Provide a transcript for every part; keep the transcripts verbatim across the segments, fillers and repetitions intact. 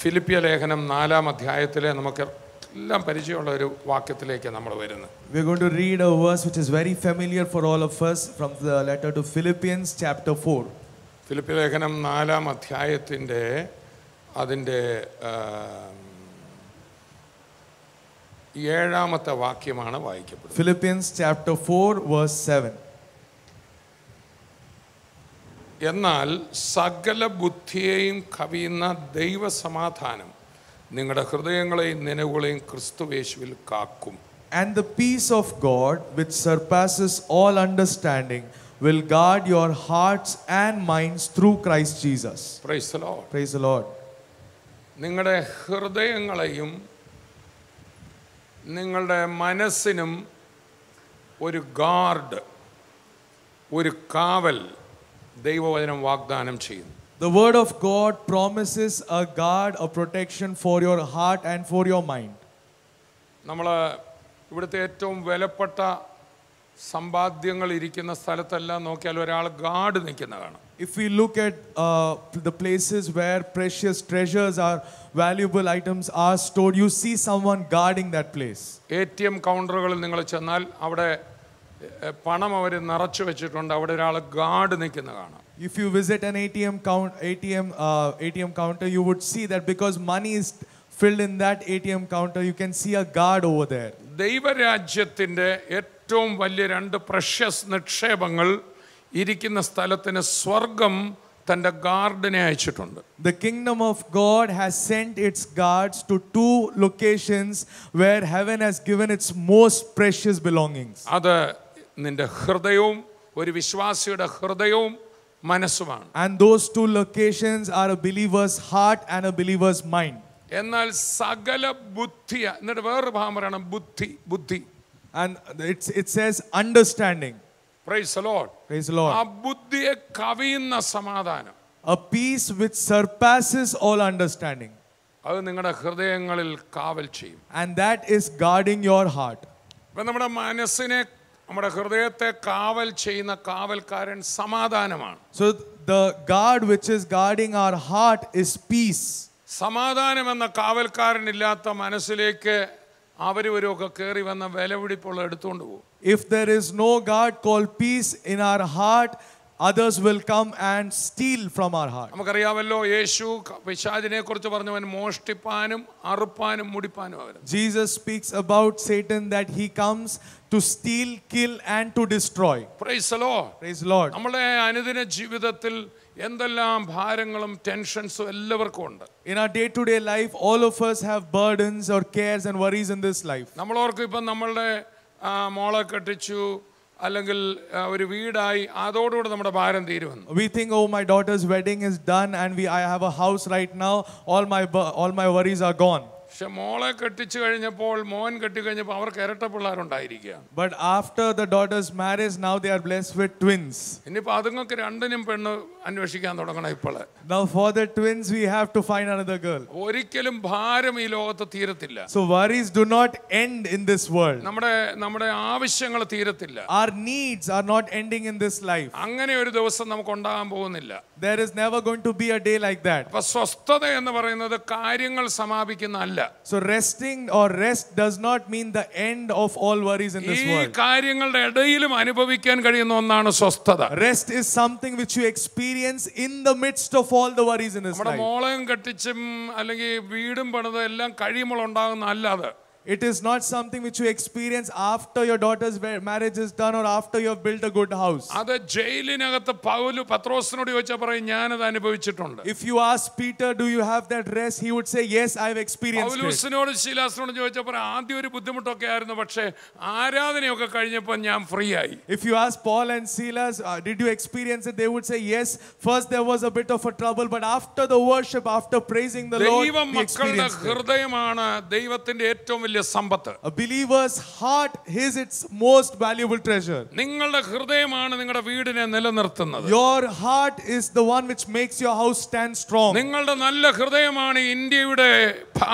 ഫിലിപ്പിയ ലേഖനം നാലാം അധ്യായത്തിലെ നമുക്ക് എല്ലാം പരിചയമുള്ള ഒരു വാക്യത്തിലേക്ക് നമ്മൾ വരുന്നത്. We are going to read a verse which is very familiar for all of us from the letter to Philippians chapter four. ഫിലിപ്പിയ ലേഖനം നാലാം അധ്യായത്തിൻ്റെ അതിൻ്റെ ഏഴാമത്തെ വാക്യമാണ് വായിക്കപ്പെടുന്നത്. Philippians chapter four verse seven. എന്നാൽ സകല ബുദ്ധിയെയും കവിയുന്ന ദൈവസമാധാനം നിങ്ങളുടെ ഹൃദയങ്ങളെയും നിലവുകളെയും ക്രിസ്തുയേശുവിൽ കാക്കും. And the peace of God, which surpasses all understanding, will guard your hearts and minds through Christ Jesus. Praise the Lord. Praise the Lord. നിങ്ങളുടെ ഹൃദയങ്ങളെയും നിങ്ങളുടെ മനസ്സിനും ഒരു ഗാർഡ്, ഒരു കാവൽ ദൈവവചനം വാഗ്ദാനം ചെയ്യുന്നു. The word of God promises a guard, a protection for your heart and for your mind. നമ്മൾ ഇവിടുത്തെ ഏറ്റവും വിലപ്പെട്ട സമ്പാദ്യങ്ങൾ ഇരിക്കുന്ന സ്ഥലത്തെല്ലാം നോക്കിയാൽ ഒരാൾ ഗാർഡ് നിൽക്കുന്ന കാണാം. If we look at uh, the places where precious treasures are, valuable items are stored, you see someone guarding that place. A T M കൗണ്ടറുകളിൽ നിങ്ങൾ ചെന്നാൽ അവിടെ പണം അവർ നിറച്ചു വെച്ചിട്ടുണ്ട്, അവിടെ ഒരാൾ ഗാർഡ് നിൽക്കുന്ന കാണാം. If you visit an A T M count, A T M uh, A T M counter, you would see that because money is filled in that A T M counter, you can see a guard over there. ദൈവരാജ്യത്തിന്റെ ഏറ്റവും വലിയ രണ്ട് precious നിക്ഷേപങ്ങൾ ഇരിക്കുന്ന സ്ഥലത്തിന് സ്വർഗം തന്റെ ഗാർഡിനെ അയച്ചിട്ടുണ്ട്. The kingdom of God has sent its guards to two locations where heaven has given its most precious belongings. അത് നിന്റെ ഹൃദയവും ഒരു വിശ്വാസിയുടെ ഹൃദയവും മനസ്സുമാണ്. And those two locations are a believer's heart and a believer's mind. എന്നാൽ സകല ബുദ്ധി, എന്നിട്ട് വേറൊരു ഭാഗം പറയണം, ബുദ്ധി ബുദ്ധി And it's, it says understanding. Praise the Lord. Praise the Lord. ആ ബുദ്ധിയെ കവിയുന്ന സമാധാനം, A peace which surpasses all understanding. അത് നിങ്ങളുടെ ഹൃദയങ്ങളിൽ കാവൽ ചെയ്യും. And that is guarding your heart. ഇപ്പം നമ്മുടെ മനസ്സിനെ, നമ്മുടെ ഹൃദയത്തെ കാവൽ ചെയ്യുന്ന കാവൽക്കാരൻ സമാധാനമാണ്. So the guard which is guarding our heart is peace. സമാധാനം എന്ന കാവൽക്കാരനില്ലാത്ത മനസ്സിലേക്ക് അവരൊക്കെ കയറി വന്ന വിലപിടിപ്പുള്ള എടുത്തുകൊണ്ട് പോകും. If there is no guard called peace in our heart, others will come and steal from our heart. നമുക്കറിയാമല്ലോ, യേശു പിശാചിനെ കുറിച്ച് പറഞ്ഞവൻ മോഷ്ടിപ്പാനും അറുപ്പാനും മുടിപ്പാനും ആയിരുന്നു. Jesus speaks about Satan that he comes to steal, kill and to destroy. Praise the Lord. Praise the Lord. നമ്മുടെ അനുദിന ജീവിതത്തിൽ എന്തെല്ലാം ഭാരങ്ങളും ടെൻഷൻസും എല്ലാവർക്കും ഉണ്ട്. In our day to day life, all of us have burdens or cares and worries in this life. നമ്മളോർക്ക് ഇപ്പം നമ്മളുടെ മോളെ കെട്ടിച്ചു, അല്ലെങ്കിൽ ഒരു വീടായി, അതോടുകൂടി നമ്മുടെ ഭാരം തീരുമെന്ന്. We think, oh, my daughter's wedding is done and we I have a house right now, all my all my worries are gone. പക്ഷെ മോളെ കെട്ടിച്ചു കഴിഞ്ഞപ്പോൾ, മോൻ കെട്ടിക്കഴിഞ്ഞപ്പോൾ അവർക്ക് ഇരട്ട പിള്ളേരുണ്ടായിരിക്കുകയാണ്. But after the daughter's marriage, now they are blessed with twins. ഇനിയിപ്പോൾ അതുങ്ങൾക്ക് രണ്ടിനും പെണ്ണ് അന്വേഷിക്കാൻ തുടങ്ങണം ഇപ്പോൾ. Now for the twins we have to find another girl. ഒരിക്കലും ഭാരം ഈ ലോകത്ത് തീരത്തില്ല. So worries do not end in this world. നമ്മുടെ നമ്മുടെ ആവശ്യങ്ങൾ തീരത്തില്ല. Our needs are not ending in this life. അങ്ങനെ ഒരു ദിവസം നമുക്ക് ഉണ്ടാകാൻ പോകുന്നില്ല. There is never going to be a day like that. അപ്പോൾ സ്വസ്ഥത എന്ന് പറയുന്നത് കാര്യങ്ങൾ സമാപിക്കുന്നതല്ല. So resting or rest does not mean the end of all worries in this world. ഈ കാര്യങ്ങളുടെ ഇടയിലും അനുഭവിക്കാൻ കഴിയുന്ന ഒന്നാണ് സ്വസ്ഥത. Rest is something which you experience in the midst of all the worries in this നമ്മുടെ life. മോളെയും കെട്ടിച്ചും അല്ലെങ്കിൽ വീടും പണിതും എല്ലാം കഴിയുമ്പോൾ ഉണ്ടാകുന്ന അല്ലാതെ. It is not something which you experience after your daughter's marriage is done or after you have built a good house. അത് ജയിലിനകത്ത് പൗല് പത്രോസിനോട് ചോദിച്ചാൽ പറയും, ഞാനത് അനുഭവിച്ചിട്ടുണ്ട്. If you ask Peter, do you have that rest? He would say, yes, I have experienced it. പൗലോസിനോട് ശീലാസിനോട് ചോദിച്ചാൽ പറയും, ആദ്യം ഒരു ബുദ്ധിമുട്ടൊക്കെ ആയിരുന്നു, പക്ഷേ ആരാധനയൊക്കെ കഴിഞ്ഞപ്പോൾ ഞാൻ ഫ്രീ ആയി. If you ask Paul and Silas, uh, did you experience it? They would say, yes, first there was a bit of a trouble, but after the worship, after praising the Lord, we experienced it. ഹൃദയമാണ് ദൈവത്തിന്റെ ഏറ്റവും a believer's heart is its most valuable treasure. നിങ്ങളുടെ ഹൃദയമാണ് നിങ്ങളുടെ വീടിനെ നിലനിർത്തുന്നത്. Your heart is the one which makes your house stand strong. നിങ്ങളുടെ നല്ല ഹൃദയമാണ് ഇന്ത്യയുടെ ഭാവി.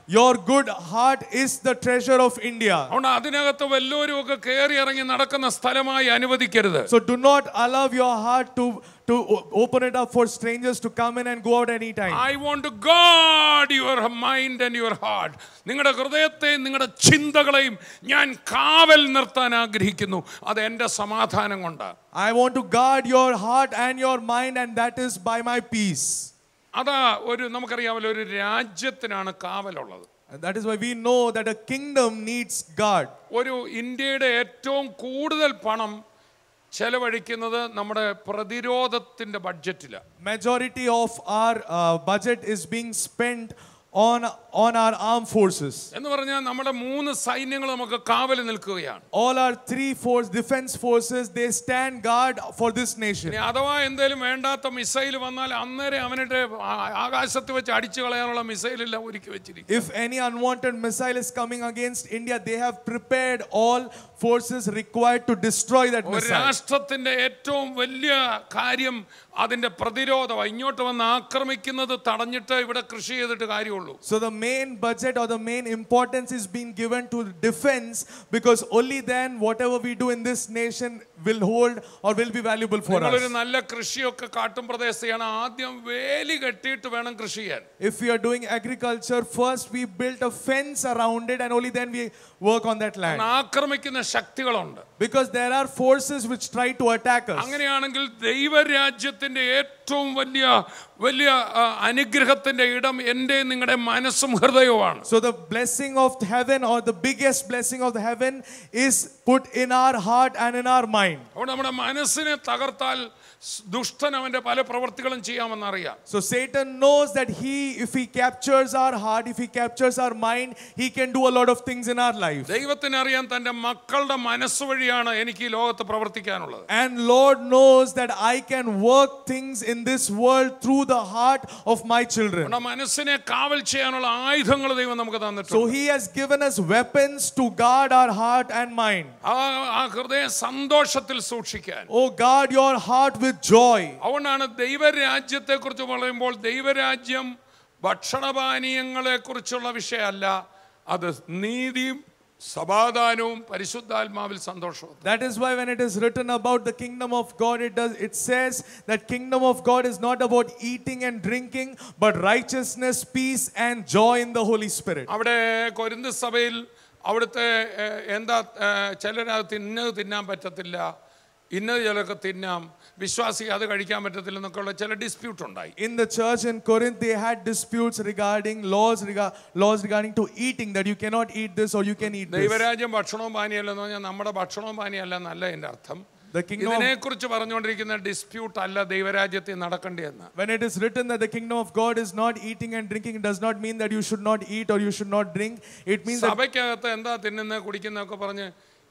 Your good heart is the treasure of India. അതുകൊണ്ട് അതിനകത്ത് വല്ലവരും ഒക്കെ കയറി ഇറങ്ങി നടക്കുന്ന സ്ഥലമായി അനുവദിക്കരുത്. So do not allow your heart to to open it up for strangers to come in and go out anytime. I want to guard your mind and your heart. നിങ്ങളുടെ ഹൃദയത്തെയും നിങ്ങളുടെ ചിന്തകളെയും ഞാൻ കാവൽ നിർത്താൻ ആഗ്രഹിക്കുന്നു. അത് എൻ്റെ സമാധാനം കൊണ്ടാണ്. I want to guard your heart and your mind, and that is by my peace. അതാ ഒരു നമുക്കറിയാമല്ലോ ഒരു രാജ്യത്തിനാണ് കാവലുള്ളത്. And that is why we know that a kingdom needs guard. ഒരു ഇന്ത്യയുടെ ഏറ്റവും കൂടുതൽ പണം ചെലവഴിക്കുന്നത് നമ്മുടെ പ്രതിരോധത്തിന്റെ ബഡ്ജറ്റിലാണ്. Majority of our uh, budget is being spent on on our armed forces. എന്ന് പറഞ്ഞാൽ നമ്മുടെ മൂന്ന് സൈന്യങ്ങൾ നമുക്ക് കാവൽ നിൽക്കുകയാണ്. All our three force defense forces, they stand guard for this nation. ഇനി അഥവാ എന്തെങ്കിലും വേണ്ടാത്ത മിസൈൽ വന്നാൽ അന്നേരം അവരുടെ ആകാശത്ത് വെച്ച് അടിച്ചു കളയാനുള്ള മിസൈൽ എല്ലാം ഒരുക്കി വെച്ചിരിക്കും. If any unwanted missile is coming against India, they have prepared all forces required to destroy that ഒരു missile. രാഷ്ട്രത്തിന്റെ ഏറ്റവും വലിയ കാര്യം അതിന്റെ പ്രതിരോധം. ഇങ്ങോട്ട് വന്ന് ആക്രമിക്കുന്നത് തടഞ്ഞിട്ട് ഇവിടെ കൃഷി ചെയ്തിട്ട് കാര്യമുള്ളൂ. So the main budget or the main importance is being given to defense, because only then whatever we do in this nation will hold or will be valuable for us. ഒരു നല്ല കൃഷിയൊക്കെ കാട്ടും പ്രദേശത്താണ് ആദ്യം വേലി കെട്ടിയിട്ട് വേണം കൃഷി ചെയ്യാൻ. If we are doing agriculture, first we build a fence around it and only then we work on that land. ആക്രമിക്കുന്ന ശക്തികളുണ്ട്. Because there are forces which try to attack us. അങ്ങനെയാണെങ്കിൽ ദൈവരാജ്യത്തിന്റെ ഏറ്റവും വലിയ വലിയ അനുഗ്രഹത്തിന്റെ ഇടം എൻ്റെ നിങ്ങളുടെ മനസ്സും ഹൃദയവുമാണ്. So the blessing of heaven, or the biggest blessing of the heaven, is put in our heart and in our mind. അപ്പോൾ നമ്മുടെ മനസ്സിനെ തകർത്താൽ ദുഷ്ടൻ അവന്റെ പല പ്രവൃത്തികളും ചെയ്യാമെന്നറിയാം. So Satan knows that he, if he captures our heart, if he captures our mind, he can do a lot of things in our life. ദൈവത്തിന് അറിയാം തന്റെ മക്കളുടെ മനസ്സ് വഴിയാണ് എനിക്ക് ഈ ലോകത്ത് പ്രവർത്തിക്കാനുള്ളത്. And Lord knows that I can work things in this world through the heart of my children. നമ്മുടെ മനസ്സിനെ കാവൽ ചെയ്യാനുള്ള ആയുധങ്ങൾ ദൈവം നമുക്ക് തന്നിട്ടുണ്ട്. So he has given us weapons to guard our heart and mind. ആ ഹൃദയം സന്തോഷത്തിൽ സൂക്ഷിക്കാൻ. Oh, guard your heart with joy. അതുകൊണ്ടാണ് ദൈവരാജ്യത്തെ കുറിച്ച് പറയുമ്പോൾ ദൈവരാജ്യം ഭക്ഷണപാനീയങ്ങളെ കുറിച്ചുള്ള വിഷയമല്ല, അത് നീതിയും സമാധാനവും പരിശുദ്ധാത്മാവിൽ സന്തോഷവും. That is why when it is written about the kingdom of God, it does it says that kingdom of God is not about eating and drinking, but righteousness, peace and joy in the Holy Spirit. അവിടെ Corinth സഭയിൽ അവിടുത്തെ എന്താ ചിലരത് ഇന്നത് തിന്നാൻ പറ്റത്തില്ല, ഇന്നത് ചിലർക്ക് തിന്നാം, വിശ്വാസി അത് കഴിക്കാൻ പറ്റത്തില്ല എന്നൊക്കെയുള്ള ചില ഡിസ്പ്യൂട്ട് ഉണ്ടായി. In the church in Corinth, they had disputes regarding laws rega- laws regarding to eating, that you cannot eat this or you can eat this. ദൈവരാജ്യം ഭക്ഷണവും പാനീയല്ലെന്ന് പറഞ്ഞാൽ നമ്മുടെ ഭക്ഷണവും പാനീയല്ല എന്നല്ല എൻ്റെ അർത്ഥം. ഇതിനെ കുറിച്ച് പറഞ്ഞുകൊണ്ടിരിക്കുന്ന ഡിസ്പ്യൂട്ട് അല്ല ദൈവരാജ്യത്തിൽ നടക്കേണ്ടതെന്ന്. When it is written that the kingdom of God is not eating and drinking, it does not mean that you should not eat or you should not drink. It means that സഭയ്ക്കകത്ത് എന്താ തിന്നുന്നത് കുടിക്കുന്നതൊക്കെ പറഞ്ഞ്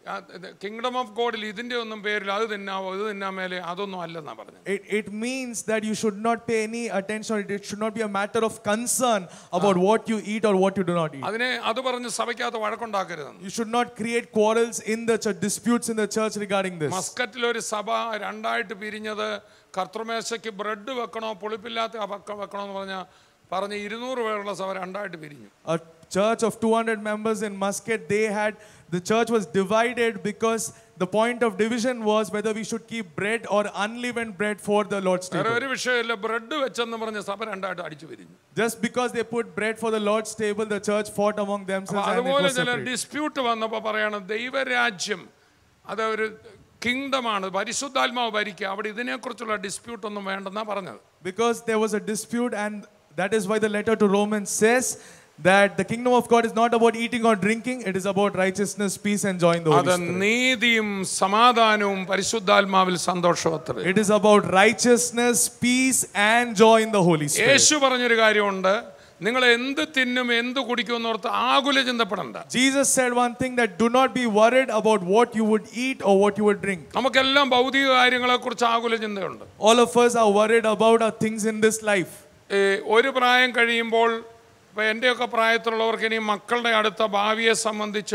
kingdom of ഗോഡിൽ ഇതിന്റെ ഒന്നും പേരിൽ അത് തിന്നാവോ ഇത് തിന്നാൻ മേലെ അതൊന്നും അല്ലെന്നാ പറഞ്ഞത്. It, it means that you should not pay any attention, or it should not be a matter of concern about what you eat or what you do not eat. അതിനെ അത് പറഞ്ഞ് സഭയ്ക്കകത്ത് വഴക്കുണ്ടാക്കരുത്. You should not create quarrels in the church, disputes in the church regarding this. മസ്കറ്റിൽ ഒരു സഭ രണ്ടായിട്ട് പിരിഞ്ഞത് കർത്തൃമേശയ്ക്ക് bread വെക്കണോ പുളിപ്പില്ലാത്ത വെക്കണോ എന്ന് പറഞ്ഞ പറഞ്ഞ് ഇരുന്നൂറ് പേരുള്ള സഭ രണ്ടായിട്ട് പിരിഞ്ഞു. A church of two hundred members in Muscat, they had the church was divided because the point of division was whether we should keep bread or unleavened bread for the Lord's table. ഒരു വിഷയമില്ല, bread വെച്ചെന്ന് പറഞ്ഞ സഭ രണ്ടായിട്ട് അടിച്ചു പിരിഞ്ഞു. Just because they put bread for the Lord's table, the church fought among themselves and it അതുപോലെ was ചില separate. ഡിസ്പ്യൂട്ട് വന്നപ്പോൾ പറയണം ദൈവരാജ്യം അത് ഒരു കിങ്ഡമാണ്, പരിശുദ്ധാത്മാവ് ഭരിക്കുക, അവിടെ ഇതിനെക്കുറിച്ചുള്ള ഡിസ്പ്യൂട്ട് ഒന്നും വേണ്ടെന്നാ പറഞ്ഞത്. Because there was a dispute, and that is why the letter to Romans says that the kingdom of God is not about eating or drinking, it is about righteousness, peace and joy in the Holy Spirit. നീതിയും സമാധാനവും പരിശുദ്ധാത്മാവിൽ സന്തോഷവത്രേ. It is about righteousness, peace and joy in the Holy Spirit. യേശു പറഞ്ഞൊരു കാര്യമുണ്ട്, നിങ്ങൾ എന്ത് തിന്നും എന്ത് കുടിക്കുമെന്ന് ഓർത്ത് ആകുല ചിന്തപ്പെടണ്ട. Jesus said one thing, that do not be worried about what you would eat or what you would drink. നമുക്കെല്ലാം ഭൗതിക കാര്യങ്ങളെ കുറിച്ച് ആകുല ചിന്തയുണ്ട്. All of us are worried about our things in this life. ഒരു പ്രായം കഴിയുമ്പോൾ ഇപ്പം എൻ്റെയൊക്കെ പ്രായത്തിലുള്ളവർക്ക് ഇനി മക്കളുടെ അടുത്ത ഭാവിയെ സംബന്ധിച്ച്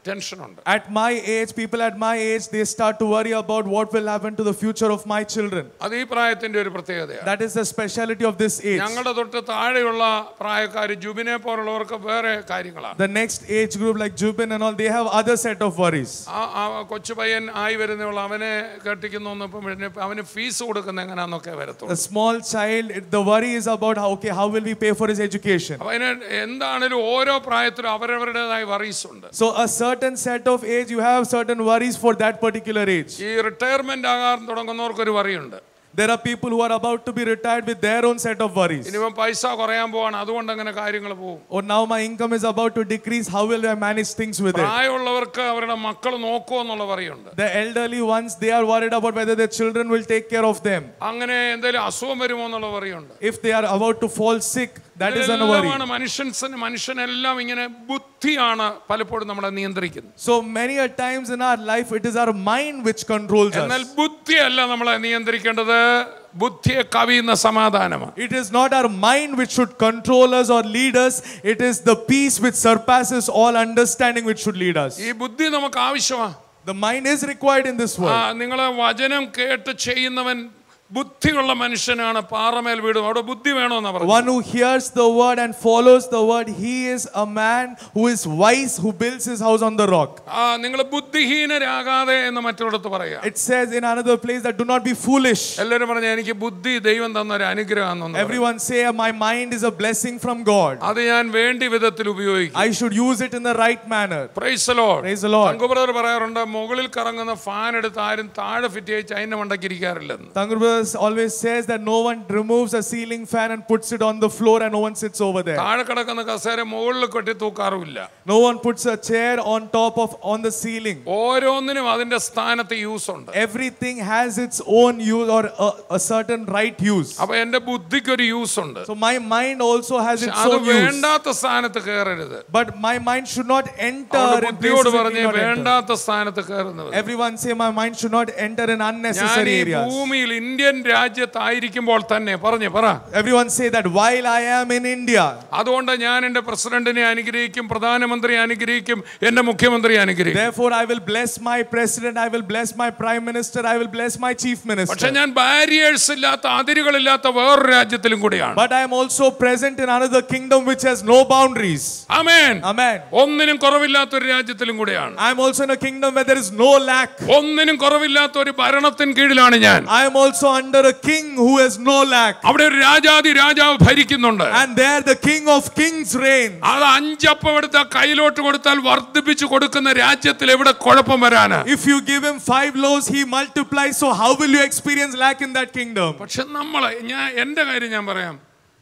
ടെൻഷനുണ്ട്. At my age, people at my age, they start to worry about what will happen to the future of my children. അത് ഈ പ്രായത്തിന്റെ ഒരു പ്രത്യേകതയാണ്. That is the speciality of this age. ഞങ്ങളുടെ തൊട്ട് താഴെയുള്ള പ്രായക്കാർ ജുബിനെ പോലുള്ളവർക്ക് വേറെ കാര്യങ്ങളാണ്. The next age group like Jubin and all, they have other set of worries. ആ കൊച്ചു പയ്യൻ ആയി വരുന്നുള്ള അവനെ കെട്ടിക്കുന്നു, അവന് ഫീസ് കൊടുക്കുന്ന എങ്ങനെയാന്നൊക്കെ വരത്തുള്ളൂ. A small child, the worry is about how, okay, how will we pay for his education? അപ്പൊ അതിന് എന്താണെങ്കിലും ഓരോ പ്രായത്തിലും അവരവരുടേതായ വറീസ് ഉണ്ട്. So a certain set of age, you have certain worries for that particular age. ഈ retirement ആകാൻ തുടങ്ങുന്നവർക്ക് ഒരു വറിയുണ്ട്. There are people who are about to be retired with their own set of worries. ഇനിയിപ്പം പൈസ കുറയാൻ പോവാണ്, അതുകൊണ്ട് അങ്ങനെ കാര്യങ്ങൾ പോകും. Or now my income is about to decrease, how will I manage things with it? പ്രായമുള്ളവർക്ക് അവരുടെ മക്കൾ നോക്കുമോ എന്നുള്ള വറിയുണ്ട്. The elderly ones, they are worried about whether their children will take care of them. അങ്ങനെ എന്തെങ്കിലും അസുഖം വരുമോ എന്നുള്ള വറിയുണ്ട്. If they are about to fall sick, that is a worry. മനുഷ്യൻ മനുഷ്യനെല്ലാം ഇങ്ങനെ ബുദ്ധിയാണ് പലപ്പോഴും നമ്മളെ നിയന്ത്രിക്കുന്നത്. So many a times in our life, it is our mind which controls us. എന്നാൽ ബുദ്ധിയല്ല നമ്മളെ നിയന്ത്രിക്കേണ്ടത്, ബുദ്ധിയെ കവിയുന്ന സമാധാനമാണ്. It is not our mind which should control us or lead us. It is the peace which surpasses all understanding which should lead us. ഈ ബുദ്ധി നമുക്ക് ആവശ്യമാണ്. The mind is required in this world. നിങ്ങളെ വചനം കേട്ട് ചെയ്യുന്നവൻ ബുദ്ധിയുള്ള മനുഷ്യനാണ് പാറമേൽ വീടും. അവിടെ ബുദ്ധി വേണമെന്നാ പറഞ്ഞു. One who hears the word and follows the word, he is a man who is wise, who builds his house on the rock. ആ നിങ്ങൾ ബുദ്ധിഹീനരാകാതെ എന്ന് മറ്റൊരിടത്ത് പറയാം. It says in another place that do not be foolish. എല്ലാവരും പറഞ്ഞു എനിക്ക് ബുദ്ധി ദൈവം തന്ന ഒരു അനുഗ്രഹമാണെന്ന്. Everyone say my mind is a blessing from God. അത് ഞാൻ വേണ്ടി വിധത്തിൽ ഉപയോഗിക്കും. I should use it in the right manner. Praise the Lord. Praise the Lord. Thanku brother പറയാറുണ്ട് മുകളിൽ കറങ്ങുന്ന ഫാൻ എടുത്ത് ആരും താഴെ ഫിറ്റ് ചെയ്ത് അതിന്റെ മണ്ടയ്ക്ക് ഇരിക്കാറില്ലെന്ന്. Thangu brother always says that no one removes a ceiling fan and puts it on the floor and no one sits over there. താഴെ കിടക്കുന്ന കസേര മുകളിൽ കെട്ടി തൂക്കാറുമില്ല. No one puts a chair on top of on the ceiling. ഓരോന്നിനും അതിന്റെ സ്ഥാനത്ത് use ഉണ്ട്. Everything has its own use or a, a certain right use. അപ്പോൾ എൻ്റെ ബുദ്ധിക്ക് ഒരു യൂസ് ഉണ്ട്. So my mind also has its own use. അത് വേണ്ടാത്ത സ്ഥാനത്ത് കയറരുത്. But my mind should not enter in ബുദ്ധിയോട് പറഞ്ഞേ വേണ്ടാത്ത സ്ഥാനത്ത് കയറുന്നത്. Everyone say my mind should not enter in unnecessary areas. ഭൂമിയിൽ ഇന്ത്യൻ രാജ്യത്തായിരിക്കുമ്പോൾ തന്നെ പറഞ്ഞു പറ. Everyone say that while I am in India. അതുകൊണ്ട് ഞാൻ എൻ്റെ പ്രസിഡന്റിനെ അനുഗ്രഹിക്കും, പ്രധാനമന്ത്രിയെ അനുഗ്രഹിക്കും, എൻ്റെ മുഖ്യമന്ത്രിയെ അനുഗ്രഹിക്കും. Therefore I will bless my president, I will bless my prime minister, I will bless my chief minister. പക്ഷേ ഞാൻ ബാരിയേഴ്സ് ഇല്ലാത്ത അതിരുകളില്ലാത്ത വേറൊരു രാജ്യത്തിലും കൂടിയാണ്. But I am also present in another kingdom which has no boundaries. Amen. Amen. ഒന്നിനും കുറവില്ലാത്ത ഒരു രാജ്യത്തിലും കൂടിയാണ്. I am also in a kingdom where there is no lack. ഒന്നിനും കുറവില്ലാത്ത ഒരു ഭരണത്തിൻ കീഴിലാണ് ഞാൻ. I am also under a king who has no lack. അവിടെ ഒരു രാജാധി രാജാവ് ഭരിക്കുന്നുണ്ട്. And there the king of kings reign. അത് അഞ്ചപ്പം എടുത്ത കയ്യിലോട്ട് കൊടുത്താൽ വർദ്ധിപ്പിച്ചു കൊടുക്കുന്ന രാജ്യത്തിൽ എവിടെ കുഴപ്പം വരാനാ? If you give him five loaves he multiplies, so how will you experience lack in that kingdom? പക്ഷെ നമ്മളെ ഞാൻ എൻ്റെ കാര്യം ഞാൻ പറയാം,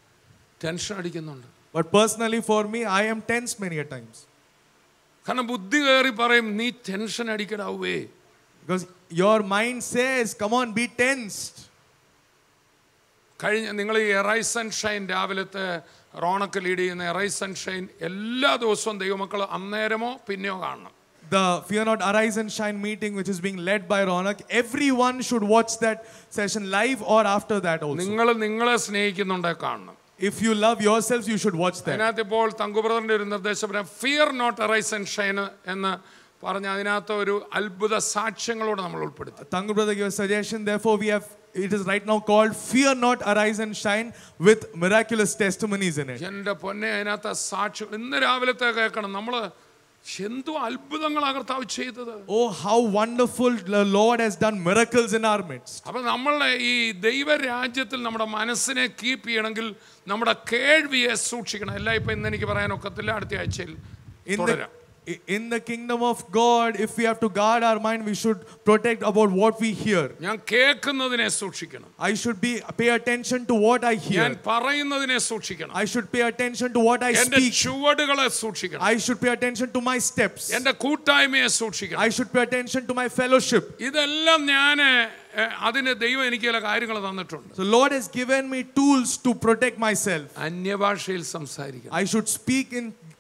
ടെൻഷൻ അടിക്കുന്നുണ്ട്. But personally for me I am tense many a times. കാരണം ബുദ്ധി കയറി പറയും നീ ടെൻഷൻ അടിക്കടാവേ. Because your mind says come on be tensed. കഴിഞ്ഞ നിങ്ങൾ ഈ എറൈസ് ആൻഡ് ഷൈൻ രാവിലത്തെ റോണക്ക് ലീഡ് ചെയ്യുന്ന എറൈസ് ആൻഡ് ഷൈൻ എല്ലാ ദിവസവും ദൈവമക്കൾ അന്നേരമോ പിന്നെയോ കാണണം. The Fear Not Arise and Shine meeting which is being led by Ronak, everyone should watch that session live or after that also. നിങ്ങൾ നിങ്ങളെ സ്നേഹിക്കുന്നുണ്ടെ കാണണം. If you love yourselves you should watch that. അതിനകത്ത് ഇപ്പോൾ തങ്കു ബ്രദറിന്റെ ഒരു നിർദ്ദേശം fear not arise and shine എന്ന് പറഞ്ഞ അതിനകത്ത് ഒരു അത്ഭുത സാക്ഷ്യങ്ങളോട് നമ്മൾ ഉൾപ്പെടുത്തി. Thangu brother gave a suggestion, therefore we have, it is right now called Fear Not Arise and Shine with miraculous testimonies in it. എൻ്റെ പൊന്നെ അതിനകത്ത് സാക്ഷ്യം ഇന്ന് രാവിലത്തെ കേൾക്കണം. നമ്മൾ എന്തോ അത്ഭുതങ്ങളാണ് കർത്താവ് ചെയ്തത്. Oh how wonderful the Lord has done miracles in our midst. അപ്പോൾ നമ്മളുടെ ഈ ദൈവരാജ്യത്തിൽ നമ്മുടെ മനസ്സിനെ കീപ്പ് ചെയ്യണമെങ്കിൽ നമ്മുടെ കേൾവിയെ സൂക്ഷിക്കണം. എല്ലാം ഇപ്പം ഇന്ന് എനിക്ക് പറയാൻ ഒക്കത്തില്ല, അടുത്ത ആഴ്ചയിൽ തുടരാം. In the kingdom of God, if we have to guard our mind, we should protect about what we hear. ഞാൻ കേൾക്കുന്നതിനെ സൂക്ഷിക്കണം. I should be pay attention to what I hear. ഞാൻ പറയുന്നതിനെ സൂക്ഷിക്കണം. I should pay attention to what I എൻ്റെ speak. ചുവടുകളെ സൂക്ഷിക്കണം. I should pay attention to my steps. എൻ്റെ കൂട്ടായ്മയെ സൂക്ഷിക്കണം. I should pay attention to my fellowship. ഇതെല്ലാം ഞാൻ അതിന് ദൈവം എനിക്ക് ചില കാര്യങ്ങൾ തന്നിട്ടുണ്ട്. So Lord has given me tools to protect myself. അന്യഭാഷയിൽ സംസാരിക്കണം. I should speak in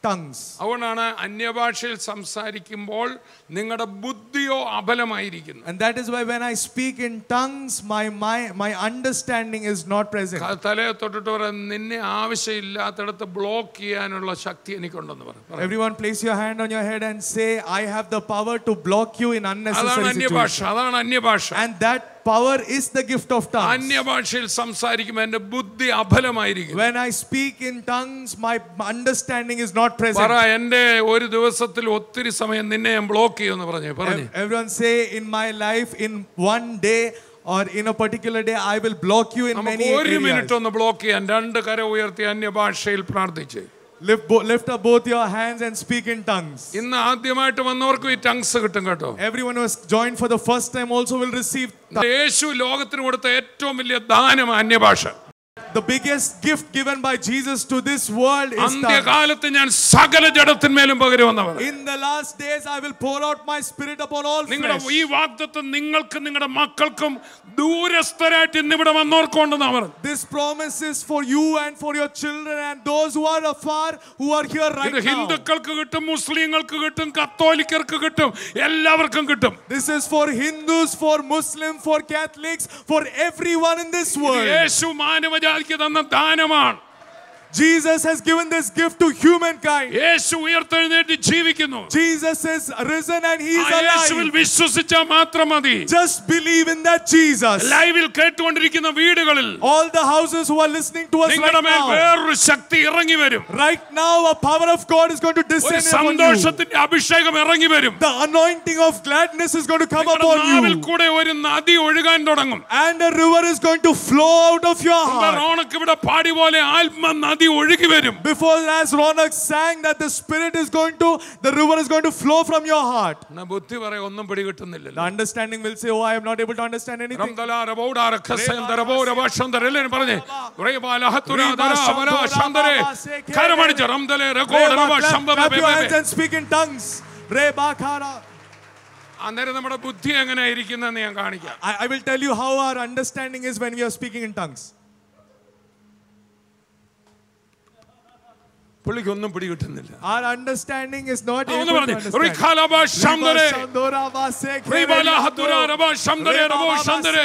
tongues. അതുകൊണ്ടാണ് അന്യഭാഷയിൽ സംസാരിക്കുമ്പോൾ നിങ്ങളുടെ ബുദ്ധിയോ അബലമായിരിക്കുന്നു. And that is why when I speak in tongues, my my my understanding is not present. തലയെ തൊട്ടിട്ട് പറയാം, നിന്നെ ആവശ്യമില്ലാത്തടത്ത് ബ്ലോക്ക് ചെയ്യാനുള്ള ശക്തി എനിക്കുണ്ടെന്ന് പറയും. Everyone place your hand on your head and say, I have the power to block you in unnecessary അതാണ് അന്യഭാഷ. situations. അതാണ് അന്യഭാഷ. And that power is the gift of tongues. അന്യഭാഷയിൽ സംസാരിക്കുമ്പോൾ എന്റെ ബുദ്ധി അബലമായിരിക്കും. When I speak in tongues, my understanding is not present. പറ, എന്റെ ഒരു ദിവസത്തിൽ ഒത്തിരി സമയം നിന്നെ ഞാൻ ബ്ലോക്ക് ചെയ്യുമെന്ന് പറഞ്ഞു പറഞ്ഞു. Everyone say, in my life, in one day or in a particular day, I will block you in many നമുക്ക് ഒരു areas. മിനിറ്റ് ഒന്ന് ബ്ലോക്ക് ചെയ്യാൻ. രണ്ട് കര ഉയർത്തി അന്യഭാഷയിൽ പ്രാർത്ഥിച്ച് Lift, bo- lift up both your hands and speak in tongues. ഇന്ന് ആദ്യമായിട്ട് വന്നവർക്കും ഈ ടങ്സ് കിട്ടും കേട്ടോ. Everyone who has joined for the first time also will receive യേശു ലോകത്തിന് കൊടുത്ത ഏറ്റവും വലിയ ദാനം അന്യഭാഷ. the biggest gift given by Jesus to this world is tongues. അന്ത്യകാലത്ത് ഞാൻ സകല ജഡത്തിന്മേലും പകരുമെന്നവർ. In the last days I will pour out my spirit upon all നിങ്ങളുടെ flesh. ഈ വാഗ്ദത്തം നിങ്ങൾക്കും നിങ്ങളുടെ മക്കൾക്കും ദൂരസ്ഥരായിട്ട് ഇന്നിവിടെ വന്നവർക്കുണ്ടെന്ന് അവർ. This promise is for you and for your children and those who are afar who are here right ഇത് now. ഹിന്ദുക്കൾക്ക് കിട്ടും, മുസ്ലിങ്ങൾക്ക് കിട്ടും, കത്തോലിക്കർക്ക് കിട്ടും, എല്ലാവർക്കും കിട്ടും. This is for Hindus, for Muslim, for Catholics, for everyone in this world. യേശു മാനവജാതിക്ക് തന്ന ദാനമാണ്. Jesus has given this gift to humankind. യേശു ഉയർത്തെഴുന്നേറ്റ് ജീവിക്കുന്നു. Jesus is risen and he is ആ യേശുവിൽ alive. വിശ്വസിച്ചാൽ മാത്രം മതി. Just believe in that Jesus. ലൈവിൽ കേട്ടുകൊണ്ടിരിക്കുന്ന വീടുകളിൽ All the houses who are listening to us നിങ്ങളുടെ right മേൽ now, വേറൊരു ശക്തി ഇറങ്ങി വരും. right now a power of God is going to ഒരു descend upon you. സന്തോഷത്തിന്റെ അഭിഷേകം ഇറങ്ങി വരും. The anointing of gladness is going to come നിങ്ങളുടെ upon നാവിൽ you. കൂടെ ഒരു നദി ഒഴുകാൻ തുടങ്ങും. And a river is going to flow out of your heart. റോണക്ക് ഇവിടെ പാടി പോലെ ആത്മ നദി ഒഴുകി വരും. Before, as Ronak sang, that the spirit is going to, the river is going to flow from your heart. എന്നാ ബുദ്ധി പറയാ ഒന്നും പിടികിട്ടുന്നില്ല. The understanding will say, oh, I am not able to understand anything. എല്ലാവരും Clap your hands and speak in tongues. അന്നേരം നമ്മുടെ ബുദ്ധി എങ്ങനെയായിരിക്കുന്നെന്ന് ഞാൻ കാണിക്കാം. I, I will tell you how our understanding is when we are speaking in tongues. പുള്ളിക്ക് ഒന്നും പിടികിട്ടുന്നില്ല. Our understanding is not able ഒന്ന് to പറഞ്ഞു understand. റിഖാലബ ശംദരെ റിബല ഹതുര റബ ശംദരെ റബോ ശംദരെ.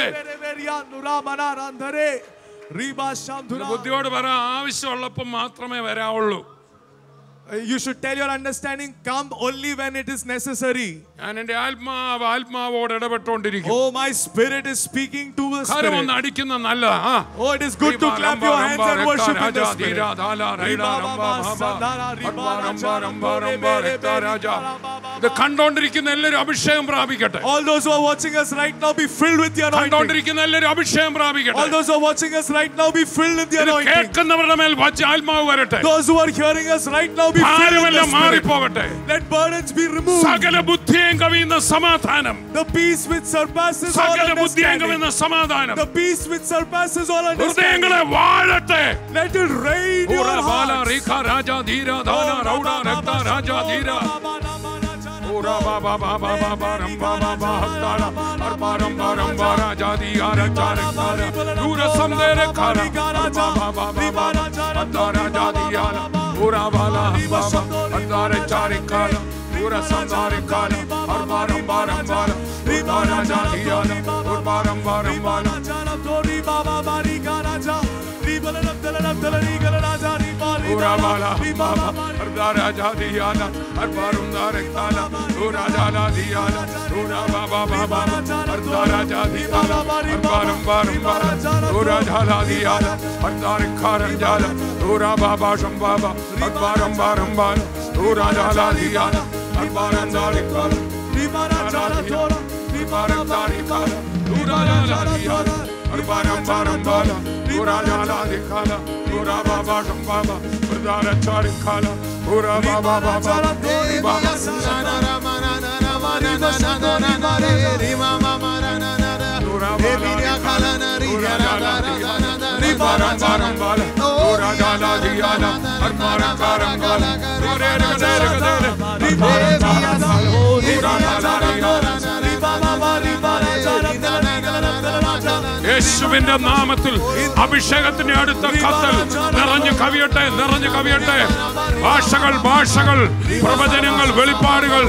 ബുദ്ധിയോട് പറ, ആവശ്യമുള്ളപ്പോൾ മാത്രമേ വരാവുള്ളൂ. You should tell your understanding, come only when it is necessary. ഞാൻ എൻ്റെ ആത്മാവ് ആത്മാവോട് ഇടപെട്ടുകൊണ്ടിരിക്കും. Oh, my spirit is speaking to the കരം ഒന്ന് spirit. അടിക്കുന്ന നല്ലതാ. Oh, it is good to clap your hands and worship in the spirit. ഇത് കണ്ടോണ്ടിരിക്കുന്ന എല്ലാവരും അഭിഷേകം പ്രാപിക്കട്ടെ. All those who are watching us right now be filled with the anointing. കണ്ടോണ്ടിരിക്കുന്ന എല്ലാവരും അഭിഷേകം All പ്രാപിക്കട്ടെ. those who are watching us right now be filled with the ഇത് anointing. കേൾക്കുന്നവരുടെ മേൽ വജ്ജ ആത്മാവ് വരട്ടെ. Those who are hearing us right now be filled with the ഭാരമെല്ലാം spirit. മാറിപ്പോകട്ടെ. Let burdens be removed. സകല ബുദ്ധിയും കവിയുന്ന സമാധാനം. The peace which surpasses all സകല ബുദ്ധിയും understanding. കവിയുന്ന സമാധാനം. The peace which surpasses all ഹൃദയങ്ങളെ understanding. വാഴട്ടെ. Let it rain your ഊറ Bala hearts. റീഖ രാജ ധീര ധാന റൗഡ രക്ത രാജ ധീര. ഊറ ബാബ ബാബ ബാബ രം ബാബ ഹസ്താര അർബാരം ബാരം ബാരാ ജാതി ആര ചാരക്കാര ദൂര സംദേര ഖാര ബാബ ബാബ ബാബ ഹസ്താര ജാതി ആല ഊറ ബാല ബാബ ഹസ്താര ചാരക്കാര ദൂര സംദാര ഖാര അർബാരം ബാരം ബാര ഊറ ജാതി ആല അർബാരം ബാരം ബാല Tori Baba Bari Garaja, Ribalam Telanam Telani Garaja, Ribali Urabala, Baba, Ardara Jadiana, Arbarum Darekala, Urajala Diana, Urababa Baba, Ardara Jadiana, Arbarum Barum Bala, Urajala Diana, Ardarik Karanjala, Urababa Shambaba, Arbarum Barum Bala, Urajala Diana, Arbarum Darikala, Ribara Tora, Ribara Darikala, Urajala Diana. Arbaram baram bala, ura jala dikhala, ura baba shambaba, urdara chari khala, ura baba baba, uri baba. Arbaram baram bala, ura jala diyala, arbaram baram bala, ure re re re re, arbaram baram bala, ura jala diyala. യേശുവിന്റെ നാമത്തിൽ അഭിഷേകത്തിന്റെ അടുത്ത കത്തൽ നിറഞ്ഞു കവിയട്ടെ, നിറഞ്ഞു കവിയട്ടെ. ഭാഷകൾ, ഭാഷകൾ, പ്രവചനങ്ങൾ, വെളിപ്പാടുകൾ.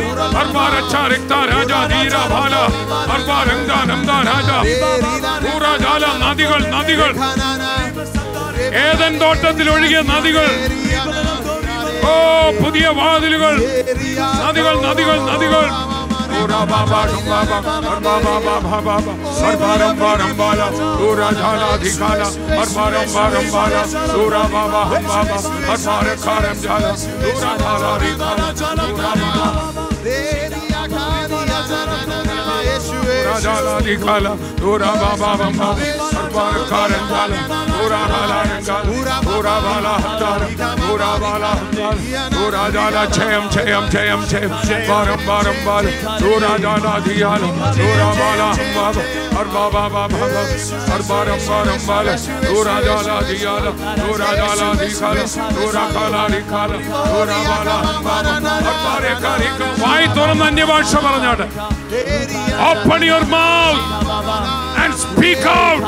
നദികൾ, നദികൾ, ഏദൻ തോട്ടത്തിൽ ഒഴുകിയ നദികൾ. ഓ, പുതിയ വാതിലുകൾ. നദികൾ, നദികൾ, നദികൾ. Ura baba baba baba baba baba sarbaram baram bala ura jala dikala sarbaram baram bala ura baba baba sarbare karam jala ura jala dikala ura baba deriya khaniya zarana yeshue ura jala dikala ura baba baba sarbare karam jala ura jala dikala ura bala hatara ura bala ura jala chayam chayam chayam chayam baram baram bala ura jala diyala ura bala baba arba baba baba arbaram baram bala ura jala diyala ura jala dikala ura kala dikala ura bala baba arbare karika vai thoranna annavasha paranjade. Open your mouth and speak out.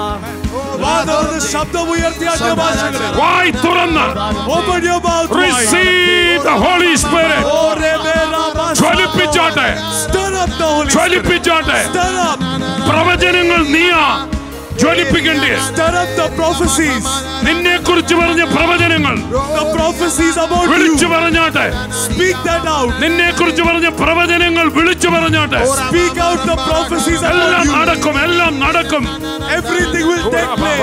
Vai thoranna, open your mouth. Receive the Holy Spirit. ജ്വലിപ്പിച്ചാട്ടെ, ജ്വലിപ്പിച്ചാട്ടെ. പ്രവചനങ്ങൾ നീയാ ജ്വലിപ്പിക്കണ്ടേ. നിന്നെ കുറിച്ച് പറഞ്ഞ പ്രവചനങ്ങൾ വിളിച്ചു പറഞ്ഞാട്ടെ. നിന്നെ കുറിച്ച് പറഞ്ഞ പ്രവചനങ്ങൾ വിളിച്ചു പറഞ്ഞാട്ടെ. എല്ലാം നടക്കും, എല്ലാം നടക്കും. Everything will take place.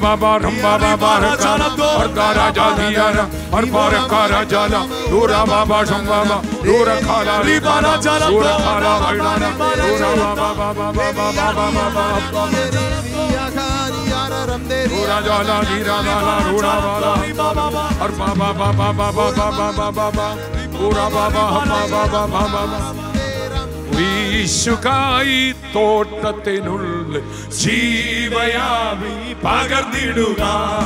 Ura jala dira jala ura bala ar baba baba baba baba baba ura baba baba baba baba വീശുകായി തോട്ടത്തിനുള്ളിൽ ജീവയാവി പകർന്നിടുക.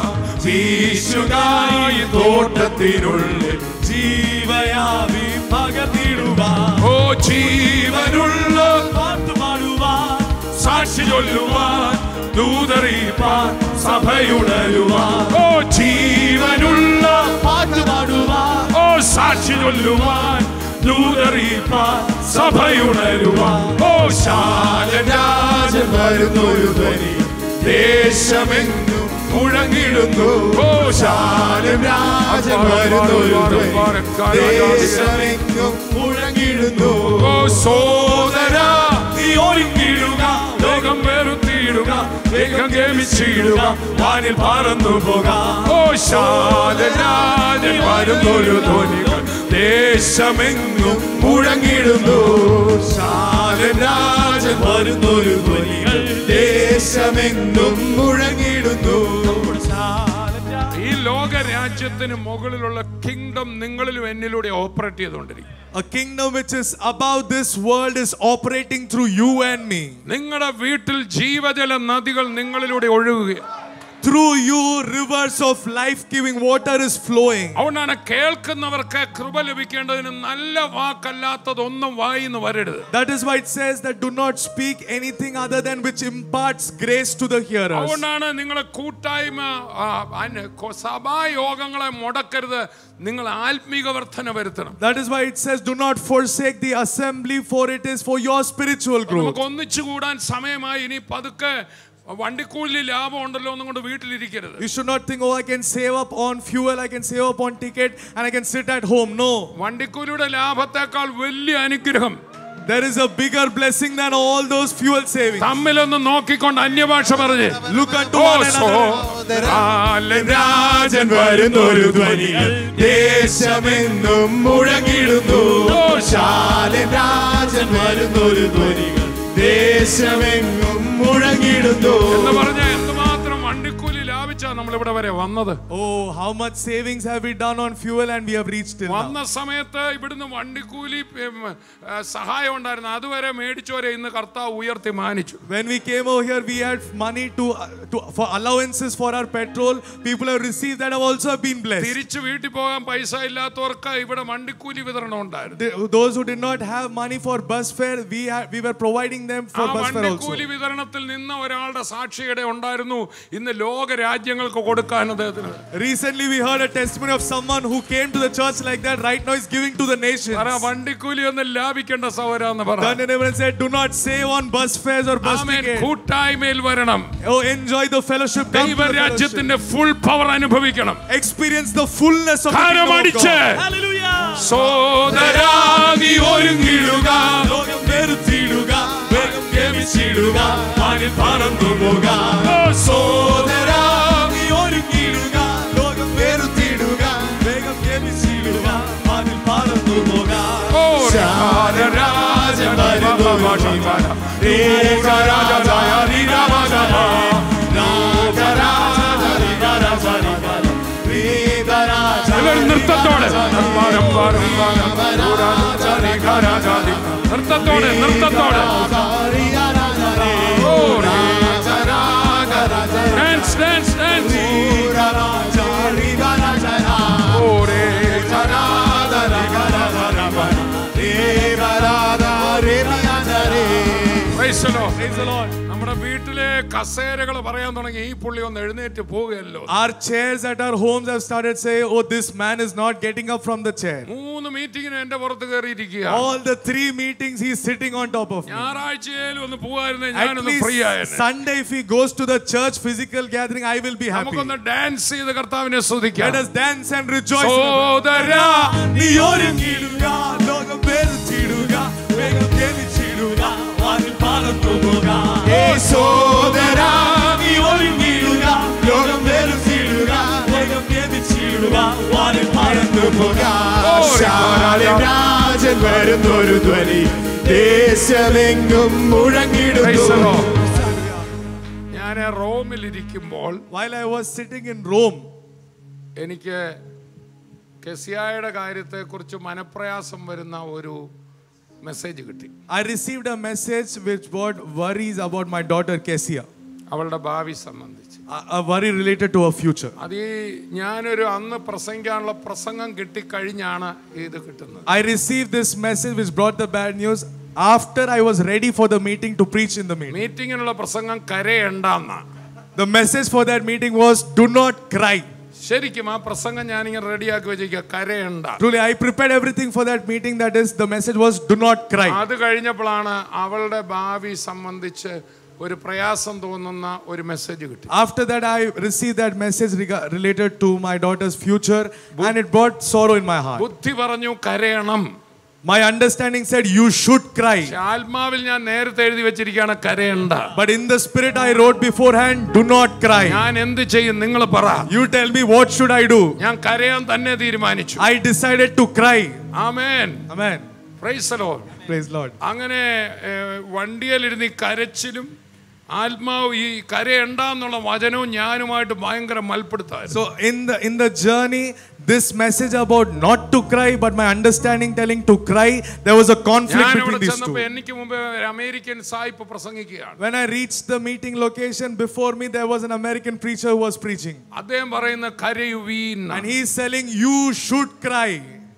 വീശുകായി തോട്ടത്തിനുള്ളിൽ ജീവയാവി പകർന്നിടുക. ഓ, ജീവനുള്ള പാട്ടുപാടുവാൻ, സാക്ഷി ചൊല്ലുവാൻ, ദൂതറിയിപ്പാൻ, സഭയുണരുവാൻ. ഓ, ജീവനുള്ള പാട്ടുപാടുവാൻ, ഓ, സാക്ഷി ചൊല്ലുവാൻ, ദൂതറിയിപ്പാൻ, സഭയുണരുവാൻ. ഓ, ശാലരാജൻ വരുന്നൊരു ധ്വനി ദേശമെങ്ങും മുഴങ്ങിടുന്നു. ഓ, ശാലരാജൻ വരുന്നൊരു ധ്വനി ദേശമെങ്ങും മുഴങ്ങിടുന്നു. ഓ, സോദരാ നീ ഒരുങ്ങിടുക, ലോകം വെറുത്തിടുക, വേഗം ഗമിച്ചിടുക, വാനിൽ പറന്നു പോകാം. ഓ, ശാലരാജൻ വരുന്നൊരു ധ്വനികൾ ദേശമെങ്ങും മുഴങ്ങിടുന്നു. ശാലരാജൻ വരുന്നൊരു ധ്വനികൾ ദേശമെങ്ങും മുഴങ്ങിടുന്നു. ഈ ലോക രാജ്യത്തിന് മുകളിലുള്ള കിങ്ഡം നിങ്ങളിലും എന്നിലൂടെ ഓപ്പറേറ്റ് ചെയ്തുകൊണ്ടിരിക്കും. A kingdom which is above this world is operating through you and me. നിങ്ങളുടെ വീട്ടിൽ ജീവജല നദികൾ നിങ്ങളിലൂടെ ഒഴുകുക. Through you rivers of life-giving water is flowing. അതുകൊണ്ടാണ് കേൾക്കുന്നവർക്ക് കൃപ ലഭിക്കേണ്ടതിന് നല്ല വാക്കല്ലാത്തതൊന്നും വായിന്ന് വരരുത്. That is why it says that do not speak anything other than which imparts grace to the hearers. അതുകൊണ്ടാണ് നിങ്ങളെ കൂട്ടായ്മ സഭായോഗങ്ങളെ മുടക്കരുത്, നിങ്ങൾ ആത്മീക വർധന വരുത്തണം. That is why it says do not forsake the assembly, for it is for your spiritual growth. നമുക്ക് ഒന്നിച്ചു കൂടാൻ സമയമായി. ഇനി പതുക്കെ വണ്ടിക്കൂലി ലാഭം ഉണ്ടല്ലോ എന്നും കൊണ്ട് വീട്ടിലിരിക്കരുത്. You should not think, oh, I can save up on fuel, I can save up on ticket, and I can sit at home. No. വണ്ടിക്കൂലിയുടെ ലാഭത്തെക്കാൾ വലിയ അനുഗ്രഹം, there is a bigger blessing than all those fuel savings. തമ്മിലൊന്ന് നോക്കിക്കൊണ്ട് അന്യഭാഷ പറഞ്ഞ് look unto one another. Rajan വരുന്നൊരു ധ്വനികൾ ദേശമെങ്ങും മുഴങ്ങിടുന്നു. രാജൻ വരുന്നൊരു ധ്വനികൾ ദേശമെങ്ങും മുഴങ്ങിടുന്നു എന്ന് പറഞ്ഞ എന്തുമാത്രം വണ്ടിക്കൂലി ലാഭിച്ചാ നമ്മൾ നമ്മൾ ഇവിടെ വരെ വന്നത്? Oh, how much savings have we done on fuel and we have reached till now. വന്ന സമയത്ത് ഇവിടുന്ന് വണ്ടിക്കൂലി സഹായം ഉണ്ടായിരുന്നു. അതുവരെ മേടിച്ചോരെ ഇന്ന് കർത്താവ് ഉയർത്തി മാനിച്ചു. When we came over here, we had money to, to for allowances for our petrol. People have received that have also been blessed. തിരിച്ചു വീട്ടിൽ പോകാൻ പൈസ ഇല്ലാത്തവർക്ക് ഇവിടെ വണ്ടിക്കൂലി വിതരണം ഉണ്ടായിരുന്നു. Those who did not have money for bus fare, we had, we were providing them for bus fare also. വണ്ടിക്കൂലി വിതരണത്തിൽ നിന്ന ഒരാളുടെ സാക്ഷിയുടെ ഉണ്ടായിരുന്നു ഇന്ന് ലോക രാജ്യങ്ങൾക്ക് കൊടുക്കാൻ അദ്ദേഹത്തിന്. Recently we heard a testimony of someone who came to the church like that, right now is giving to the nations. വണ്ടിക്കൂലി ഒന്നും ലാഭിക്കേണ്ട സഹോദരാന്ന് പറഞ്ഞു. Then everyone said, do not save on bus fares or bus tickets. കൂട്ടായ്മയിൽ വരണം. Oh, enjoy the fellowship. ദൈവരാജ്യത്തിന്റെ full power അനുഭവിക്കണം. Experience the fullness of the kingdom of God. Hallelujah. സോദരാ നീ ഒരുങ്ങിടുക, ലോകം വെറുത്തിടുക, വേഗം ഗമിച്ചിടുക, വാനിൽ പറന്നു പോക. സോദരാ നീ ഒരുങ്ങിടുക, ലോകം വെറുത്തിടുക, വേഗം ഗമിച്ചിടുക, വാനിൽ പറന്നു പോക. നൃത്തത്തോടെ നൃത്തത്തോടെ നൃത്തത്തോടെ ഡാൻസ് ഡാൻസ് ഡാൻസ്. നമ്മുടെ വീട്ടിലെ കസേരകൾ പറയാൻ തുടങ്ങി ഈ പുള്ളി ഒന്ന് എഴുന്നേറ്റ് പോവുകയല്ലോ. Our chairs at our homes have started saying, oh, this man is not getting up from the chair. മൂന്ന് മീറ്റിംഗിന് എന്റെ പുറത്ത് കയറിയിരിക്കുക. All the three meetings he is sitting on top of me. ഞായറാഴ്ചയിലും ഒന്ന് പോവായിരുന്നേ At ഞാനൊന്ന് ഫ്രീ least ആയേനെ. Sunday if he goes to the church physical gathering, I will be happy. നമുക്കൊന്ന് dance ചെയ്ത് കർത്താവിനെ സ്തുതിക്കാം. Let us dance and rejoice. സോദരാ നീ ഒരുങ്ങിടുക, ലോകം വെറുത്തിടുക, വേഗം ഗമിച്ചിടുക, വാനിൽ പറന്നു പോക. സോദരാ നീ ഒരുങ്ങിടുക, ലോകം വെറുത്തിടുക, വേഗം ഗമിച്ചിടുക, വാനിൽ പറന്നു പോക. രാജൻ വരുന്നൊരു ധ്വനി ദേശമെങ്ങും മുഴങ്ങിടുന്നു. ഞാൻ റോമിലിരിക്കുമ്പോൾ While I was sitting in Rome, എനിക്ക് കെസിയായുടെ കാര്യത്തെക്കുറിച്ച് മനപ്രയാസം വരുന്ന ഒരു മെസ്സേജ് കിട്ടി. I received a message which brought worries about my daughter Kesia. അവളുടെ ഭാവി സംബന്ധിച്ച്. A worry related to her future. അത് ഞാനൊരു അന്ന് പ്രസംഗിക്കാനുള്ള പ്രസംഗം കിട്ടിക്കഴിഞ്ഞാണ് ഇത് കിട്ടുന്നത്. I received this message which brought the bad news after I was ready for the meeting to preach in the meeting. മീറ്റിങ്ങിനുള്ള പ്രസംഗം കരയണ്ടെന്ന. The message for that meeting was, do not cry. ശരിക്കും ആ പ്രസംഗം ഞാനിങ്ങനെ റെഡിയാക്കി വെച്ചിരിക്കുക, കരയണ്ട. Truly, I prepared everything for that meeting. That is, the message was, do not cry. അത് കഴിഞ്ഞപ്പോഴാണ് അവളുടെ ഭാവി സംബന്ധിച്ച് ഒരു പ്രയാസം തോന്നുന്ന ഒരു മെസ്സേജ് കിട്ടി. After that, I received that message related to my daughter's future, and it brought sorrow in my heart. ബുദ്ധി പറഞ്ഞു കരയണം. My understanding said you should cry. ആത്മാവിൽ ഞാൻ നേരത്തെ എഴുതി വെച്ചിരിക്കുകയാണ് കരയണ്ട. But in the spirit I wrote beforehand, do not cry. ഞാൻ എന്ത് ചെയ്യും നിങ്ങൾ പറ. You tell me what should I do. ഞാൻ കരയാൻ തന്നെ തീരുമാനിച്ചു. I decided to cry. Amen. Amen. Praise the Lord. Praise Lord. അങ്ങനെ വണ്ടിയിലിരുന്ന് ഈ കരച്ചിലും ആത്മാവ് ഈ കരയണ്ടെന്നുള്ള വചനവും ഞാനുമായിട്ട് ഭയങ്കര മൽപ്പെടുത്തായിരുന്നു. So in the in the journey, this message about not to cry, but my understanding telling to cry, there was a conflict between these two. എനിക്ക് മുമ്പേ ഒരു അമേരിക്കൻ സായിപ്പ് പ്രസംഗിക്കുകയാണ്. When I reached the meeting location, before me there was an American preacher who was preaching. അദ്ദേഹം പറയുന്ന കരയുവീൻ, and he is telling you should cry.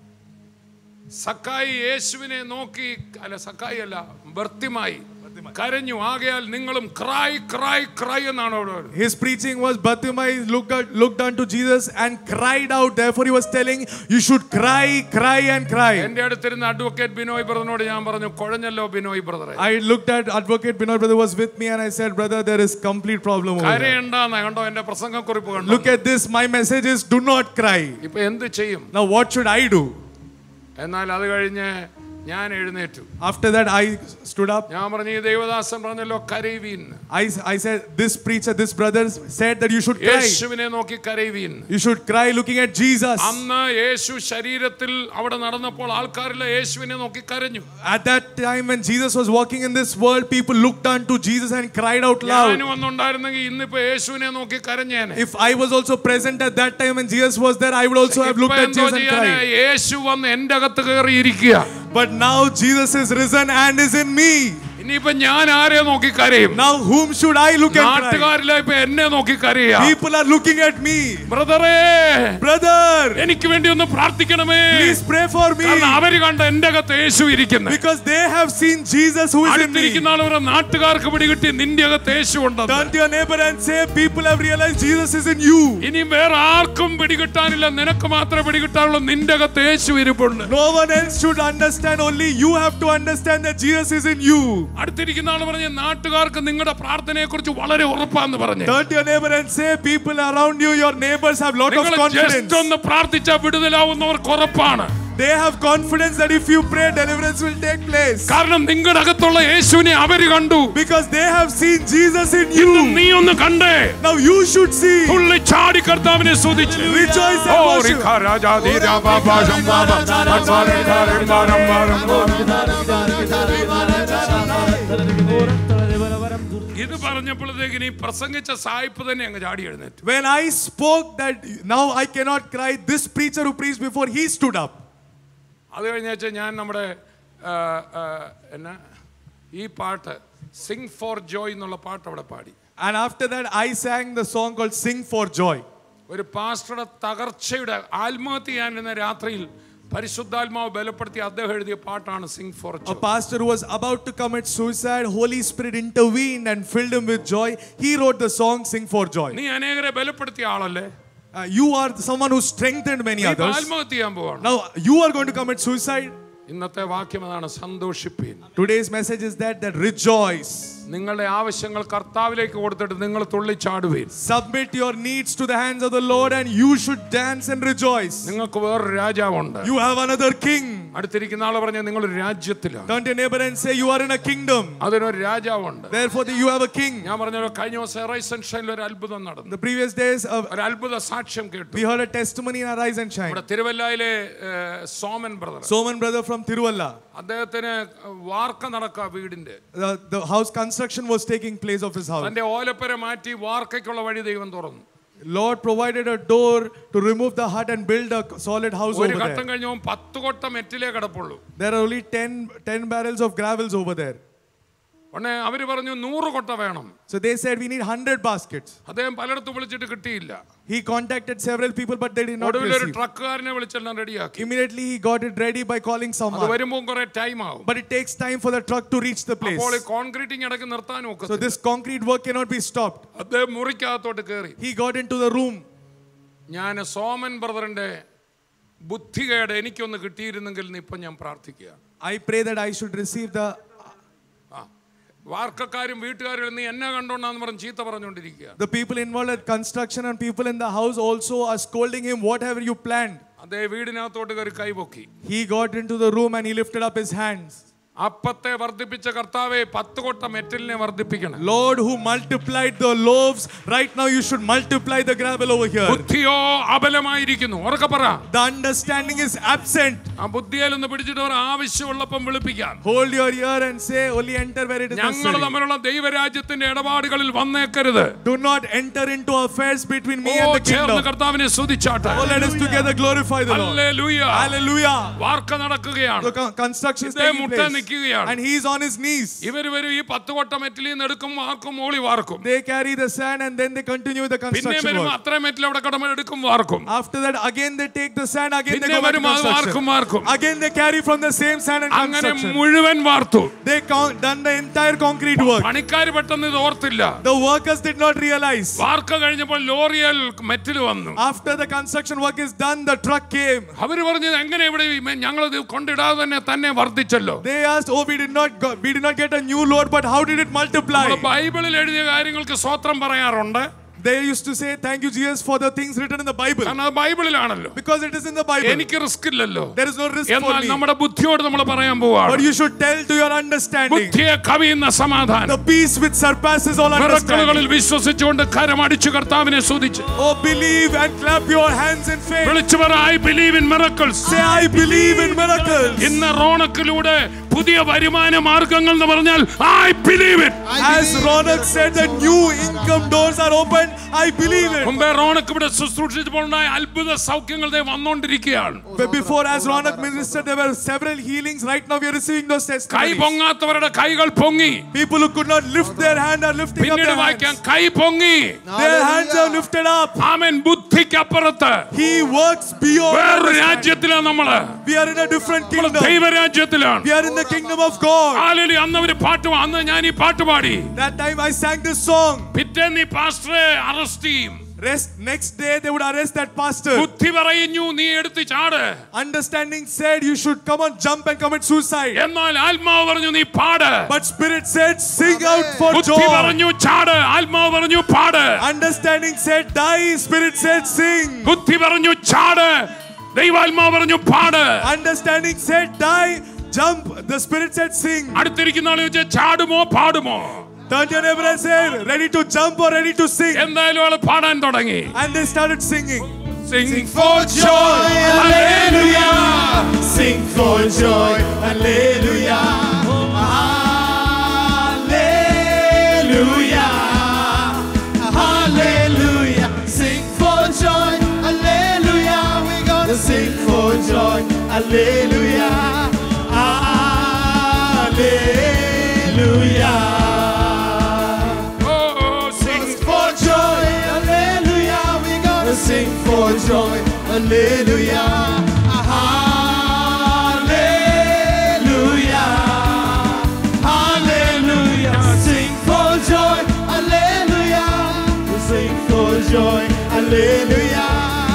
സക്കായി യേശുവിനെ നോക്കി, അല്ല സക്കായി അല്ല ബർത്തിമായി കരഞ്ഞു. ആകയാൽ നിങ്ങളും ക്രൈ ക്രൈ ക്രൈ എന്നാണ് അവിടെ. His preaching was Bartimaeus looked at, looked unto Jesus and cried out. Therefore he was telling you should cry, cry and cry. എൻ്റെ അടുത്തിരുന്ന അഡ്വക്കേറ്റ് ബിനോയ് ബ്രദറിനോട് ഞാൻ പറഞ്ഞു, കുഴഞ്ഞല്ലോ ബിനോയ് ബ്രദറെ. I looked at advocate Binoy brother was with me and I said, brother, there is complete problem over here. കരയണ്ടെന്ന് കണ്ടോ എൻ്റെ പ്രസംഗക്കുറിപ്പ് കണ്ടോ. Look at this, my message is do not cry. ഇപ്പൊ എന്ത് ചെയ്യും? Now what should I do? എന്നാൽ അത് കഴിഞ്ഞ് ഞാൻ എഴുന്നേറ്റു. After that I stood up. ഞാൻ പറഞ്ഞു ഈ ദേവദാസൻ പറഞ്ഞല്ലോ കരയുവീൻ. I I said this preacher, this brother said that you should cry. യേശുവിനെ നോക്കി കരയുവീൻ. You should cry looking at Jesus. അന്ന് യേശു ശരീരത്തിൽ അവിടെ നടന്നപ്പോൾ ആൾക്കാരെല്ലാം യേശുവിനെ നോക്കി കരഞ്ഞു. At that time when Jesus was walking in this world, people looked unto Jesus and cried out loud. ഞാനും ഒന്നുണ്ടായിരുന്നെങ്കിൽ ഇന്നിപ്പോ യേശുവിനെ നോക്കി കരഞ്ഞേനെ. If I was also present at that time when Jesus was there, I would also have looked at Jesus and cried. യേശു വന്ന് എൻ്റെ അകത്ത് കയറി ഇരിക്കുക. But now Jesus is risen and is in me. ഇനിയിപ്പോ ഞാൻ ആരെ നോക്കി കരയും? Now whom should I look at? നാട്ടുകാരിലെ ഇപ്പൊ എന്നെ നോക്കി കരയാ. People are looking at me. ബ്രദറേ, brother, എനിക്ക് വേണ്ടി ഒന്ന് പ്രാർത്ഥിക്കണമേ. Please pray for me. കാരണം അവര് കണ്ട എൻ്റെ അകത്ത് യേശു ഇരിക്കുന്നു. Because they have seen Jesus who is in me. അടുത്തിരിക്കുന്ന ആളുകളെ നാട്ടുകാർക്ക് പിടികിട്ടി നിന്റെ അകത്ത് യേശു ഉണ്ടെന്ന്. Turn to your neighbor and say, people have realized Jesus is in you. ഇനി വേറെ ആർക്കും പിടികിട്ടാനില്ല, നിനക്ക് മാത്രമേ പിടികിട്ടാനുള്ളൂ. നിന്റെ അകത്ത് യേശു ഇരിപ്പുണ്ട്. No one else should understand, only you have to understand that Jesus is in you. അടുത്തിരിക്കുന്ന ആൾ പറഞ്ഞു നാട്ടുകാർക്ക് നിങ്ങളുടെ പ്രാർത്ഥനയെ കുറിച്ച് വളരെ ഉറപ്പാന്ന് പറഞ്ഞു. Turn to your neighbor and say, people around you, your neighbors have lot of confidence. just ഒന്ന് പ്രാർത്ഥിച്ചാൽ വിടുതലാവുന്നവർക്ക് ഉറപ്പാണ്. They have confidence that if you pray, deliverance will take place. കാരണം നിങ്ങളുടെ അകത്തുള്ള യേശുവിനെ അവര് കണ്ടു. Because they have seen Jesus in you. നീ ഒന്ന് കണ്ടേ. Now you should see. തുള്ളി ചാടി കർത്താവിനെ സ്തുതിച്ച്. Rejoice and worship. ഇത് പറഞ്ഞപ്പോഴത്തേക്ക് നീ പ്രസംഗിച്ച സായിപ്പ് തന്നെ അങ്ങ് ചാടി എഴുന്നേറ്റു. When I spoke that now I cannot cry, this preacher who preached before, he stood up. അത് കഴിഞ്ഞാൽ ഞാൻ നമ്മുടെ എന്നാ ഈ പാട്ട് സിംഗ് ഫോർ ജോയ് എന്നുള്ള പാട്ട് അവിടെ പാടി. And after that I sang the song called Sing for Joy. ഒരു പാസ്റ്ററുടെ തകർച്ചയുടെ ആത്മഹത്യ ചെയ്യാനിരുന്ന രാത്രിയിൽ പരിശുദ്ധാത്മാവ് ബലപ്പെടുത്തി അദ്ദേഹം എഴുതിയ പാട്ടാണ് sing for joy. A pastor who was about to commit suicide, Holy Spirit intervened and filled him with joy. He wrote the song Sing for Joy. നീ അനേകരെ ബലപ്പെടുത്തിയ ആളല്ലേ? Uh, you are someone who strengthened many others. ആത്മഹത്യ ചെയ്യാൻ പോവാണ്. Now you are going to commit suicide. ഇന്നത്തെ വാക്യം അതാണ്, സന്തോഷിപ്പീൻ. Today's message is that that rejoice. നിങ്ങളുടെ ആവശ്യങ്ങൾ കർത്താവിലേക്ക് കൊടുത്തിട്ട് നിങ്ങൾ തുള്ളിച്ചാടുവീൻ. Submit your needs to the hands of the Lord and you should dance and rejoice. നിങ്ങൾക്ക് വേറൊരു രാജാവുണ്ട്. You have another king. അടുത്തിരിക്കുന്ന ആളെ പറഞ്ഞാൽ നിങ്ങൾ ഒരു രാജ്യത്തിലാണ്. Turn to your neighbor and say you are in a kingdom. അതിനൊരു രാജാവുണ്ട്. Therefore you have a king. ഞാൻ പറഞ്ഞല്ലോ കഴിഞ്ഞ ദിവസം Arise and Shine ഒരു അത്ഭുതം നടന്നു. The previous days of ഒരു അത്ഭുത സാക്ഷ്യം കേട്ടു. we heard a testimony in Arise and Shine. നമ്മുടെ തിരുവല്ലയിലെ Soman brother. Soman brother from Tiruvalla. അദ്ദേഹത്തിന് വാർക്ക നടക്കുക വീടിന്റെ. The, the house construction was taking place of his house. തന്റെ ഓലപ്പുര മാറ്റി വാർക്കയ്ക്കുള്ള വഴി ദൈവം തുറന്നു. Lord provided a door to remove the hut and build a solid house over ഒരു ഘട്ടം there. കഴിഞ്ഞപ്പോൾ പത്ത് കൊട്ട മെറ്റിലേ കിടപ്പുള്ളൂ. There are only ten, ten barrels of gravels over there. ഉടനെ അവര് പറഞ്ഞു നൂറ് കൊട്ട വേണം. So they said we need one hundred baskets. അദ്ദേഹം പലയിടത്തും വിളിച്ചിട്ട് കിട്ടിയില്ല. He contacted several people but they did not ഒടുവിൽ ഒരു receive. ട്രക്കുകാരനെ വിളിച്ചെല്ലാം റെഡിയാക്കി. Immediately he got it ready by calling അത് someone. വരുമ്പോൾ കുറെ ടൈം ആവും. But it takes time for the truck to reach the place. അപ്പോൾ ഈ കോൺക്രീറ്റിംഗ് ഇടയ്ക്ക് നിർത്താൻ So ഒക്കത്തില്ല. this concrete work cannot be stopped. അദ്ദേഹം മുറിക്കകത്തോട്ട് കയറി. He got into the room. ഞാൻ സോമൻ ബ്രദറിന്റെ ബുദ്ധികേട് എനിക്കൊന്ന് കിട്ടിയിരുന്നെങ്കിൽ ഇപ്പൊ ഞാൻ പ്രാർത്ഥിക്കുക. I pray that I should receive the വാർക്കക്കാരും വീട്ടുകാരും നീ എന്നെ കണ്ടോണ്ടാന്ന് പറഞ്ഞ് ചീത്ത പറഞ്ഞുകൊണ്ടിരിക്കുക. The people involved at construction and people in the house also are scolding him, whatever you planned. അദ്ദേഹം വീടിനകത്തോട്ട് കയറി കൈപൊക്കി. He got into the room and he lifted up his hands. അപ്പത്തെ വർദ്ധിപ്പിച്ച കർത്താവേ പത്ത് കൊട്ട മെറ്റലിനെ വർദ്ധിപ്പിക്കണം. Lord who multiplied the loaves, right now you should multiply the gravel over here. ബുദ്ധിയോ അബലമായിരിക്കുന്നു. ഉറക്കെ പറ. The understanding is absent. ആ ബുദ്ധിയിലൊന്ന് പിടിച്ചിട്ട് ഒരു ആവശ്യമുള്ളപ്പം വിളിപ്പിക്കാം. Hold your ear and say only enter where it is ഞങ്ങൾ necessary. തമ്മിലുള്ള ദൈവരാജ്യത്തിന്റെ ഇടപാടുകളിൽ വന്നേക്കരുത്. Do not enter into affairs between me and the ചേർന്ന് kingdom. കർത്താവിനെ സ്തുതിച്ചാട്ടെ. Oh, let us together glorify the Lord. Hallelujah. Hallelujah. വാർക്ക നടക്കുകയാണ്. The con- construction is ഇതേ taking മുട്ട place. And he is on his knees. ഇവർ വരും ഈ പത്ത് കൊട്ട മെറ്റലിൽ നിന്ന് എടുക്കും വാർക്കും മോളി വാർക്കും. They carry the sand and then they continue the പിന്നെ construction വരും work. അത്ര മെറ്റൽ അവിടെ കടമ എടുക്കും വാർക്കും. After that again they take the sand, again they പിന്നെ go back to വരും വാർക്കും construction. വാർക്കും. Again they carry from the same sand and അങ്ങനെ construction. മുഴുവൻ വാർത്തു. They count, done the entire concrete work. പണിക്കാർ പെട്ടെന്ന് ഇത് ഓർത്തില്ല. The workers did not realize. വാർക്ക കഴിഞ്ഞപ്പോൾ ലോറിയിൽ മെറ്റൽ വന്നു. After the construction work is done, the truck came. അവര് പറഞ്ഞു എങ്ങനെ ഇവിടെ ഞങ്ങൾ ഇത് കൊണ്ടിടാതെ തന്നെ തന്നെ വർദ്ധിച്ചല്ലോ. They asked, oh, we did not go, we did not get a new load, but how did it multiply? ബൈബിളിൽ എഴുതിയ കാര്യങ്ങൾക്ക് സ്തോത്രം പറയാറുണ്ട്. They used to say, thank you Jesus for the things written in the Bible. കാരണം അത് ബൈബിളിലാണല്ലോ. Because it is in the Bible. എനിക്ക് risk ഇല്ലല്ലോ. There is no risk for എന്നാൽ me. നമ്മുടെ ബുദ്ധിയോട് നമ്മൾ പറയാൻ പോവാണ്. But you should tell to your understanding. ബുദ്ധിയെ കവിയുന്ന സമാധാനം. The peace which surpasses all understanding. മിറക്കിളുകളിൽ വിശ്വസിച്ചുകൊണ്ട് കരമടിച്ചു കർത്താവിനെ സ്തുതിച്ച്. Oh, believe and clap your hands in faith. വിളിച്ചു പറ, I believe in miracles. Say, I believe in miracles. ഇന്ന് റോണക്കിലൂടെ പുതിയ വരുമാന മാർഗങ്ങൾ എന്ന് പറഞ്ഞാൽ I believe it. As Ronak said, the new income doors are open. I believe it. മുമ്പേ റോണക്ക് ഇവിടെ ശുശ്രൂഷിച്ചപ്പോൾ ഉണ്ടായ അത്ഭുത സൗഖ്യങ്ങൾ ദേ വന്നുകൊണ്ടിരിക്കുകയാണ്. Before, as Ronak ministered, there were several healings. Right now, we are receiving those testimonies. കൈ പൊങ്ങാത്തവരുടെ കൈകൾ പൊങ്ങി. People who could not lift their hand are lifting up പിന്നീട് their വായിക്കാൻ hands. കൈ പൊങ്ങി. Their hands are lifted up. Amen. ബുദ്ധിക്കപ്പുറത്ത് He works beyond. വേറൊരു രാജ്യത്തിലാണ് നമ്മള്. We are in a different kingdom. ദൈവരാജ്യത്തിലാണ്. We are in the kingdom of God. Hallelujah. അന്ന് ഒരു പാട്ട്, അന്ന് ഞാൻ ഈ പാട്ട് പാടി. That time I sang this song. പിറ്റേന്ന് ഈ പാസ്റ്ററെ അറസ്റ്റ് ചെയ്യും. Rest, next day they would arrest that pastor. ബുദ്ധി പറഞ്ഞു നീ എടുത്ത് ചാട്. Understanding said you should come on, jump and commit suicide. എന്നാൽ ആത്മാവ് പറഞ്ഞു നീ പാട്. But spirit said sing out for joy. ബുദ്ധി പറഞ്ഞു ചാട്, ആത്മാവ് പറഞ്ഞു പാട്. Understanding said die, spirit said sing. ബുദ്ധി പറഞ്ഞു ചാട്, ദൈവാത്മാവ് പറഞ്ഞു പാട്. Understanding said die, jump, the spirit said sing. അടുത്തിരിക്കുന്ന ആളെ ചോദിച്ചാൽ ചാടുമോ പാടുമോ? Turn to your neighbor and say, ready to jump or ready to sing? എന്തായാലും ആള് പാടാൻ തുടങ്ങി. And they started singing. Sing for joy, hallelujah. Sing for joy, hallelujah. Hallelujah. Hallelujah. Sing for joy, hallelujah. We're gonna sing for joy, hallelujah. Hallelujah. Sing for joy, hallelujah, hallelujah, hallelujah. Sing for joy, hallelujah. Sing for joy, hallelujah,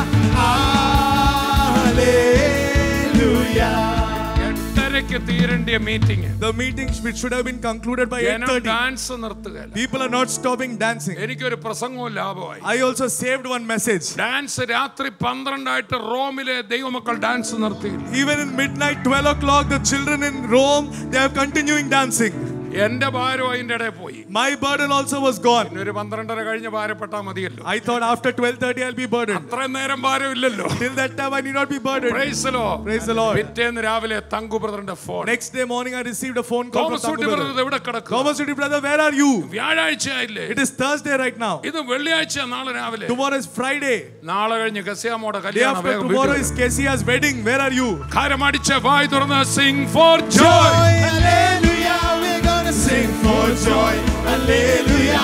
hallelujah. എട്ടരയ്ക്ക് തീരേണ്ട meeting. The meeting which should have been concluded by eight thirty. Dance നിർത്തുകയില്ല. People are not stopping dancing. എനിക്കൊരു പ്രസംഗവും ലാഭമായി. I also saved one message. Dance രാത്രി പന്ത്രണ്ടായിട്ട് റോമിലെ ദൈവമക്കൾ ഡാൻസ് നിർത്തി. Even in midnight, twelve o'clock, the children in Rome, they are continuing dancing. എന്റെ ഭാരം അതിന്റെ ഇടയിൽ പോയി. My burden also was gone. ഒരു പന്ത്രണ്ടര കഴിഞ്ഞ് ഭാരപ്പെട്ടാ മതിയല്ലോ. I thought after twelve thirty I'll be burdened. അത്രയും നേരം ഭാരം ഇല്ലല്ലോ. Till that time I need not be burdened. Praise the Lord. Praise the Lord. പിറ്റേന്ന് രാവിലെ തങ്കു ബ്രദറിന്റെ phone. Next day morning I received a phone call from Thangu brother. എവിടെ കിടക്കും? Thomas Uti brother, where are you? വ്യാഴാഴ്ച ആയില്ലേ? It is Thursday right now. ഇത് വെള്ളിയാഴ്ച, നാളെ രാവിലെ. Tomorrow is Friday. നാളെ കഴിഞ്ഞ് കസിയാമോടെ Day കല്യാണം. after tomorrow is Kesia's wedding. Where are you? കരമടിച്ച് വായ് തുറന്ന് sing for joy. Joy, hallelujah. We're gonna sing for joy, hallelujah.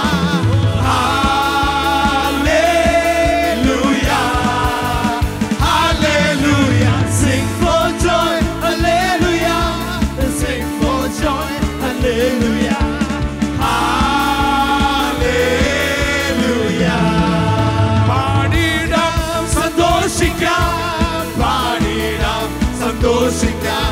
Hallelujah. Hallelujah. Sing for joy, hallelujah. Sing for joy, hallelujah. Hallelujah. പാടിടാം സന്തോഷിക്കാം, പാടിടാം സന്തോഷിക്കാം.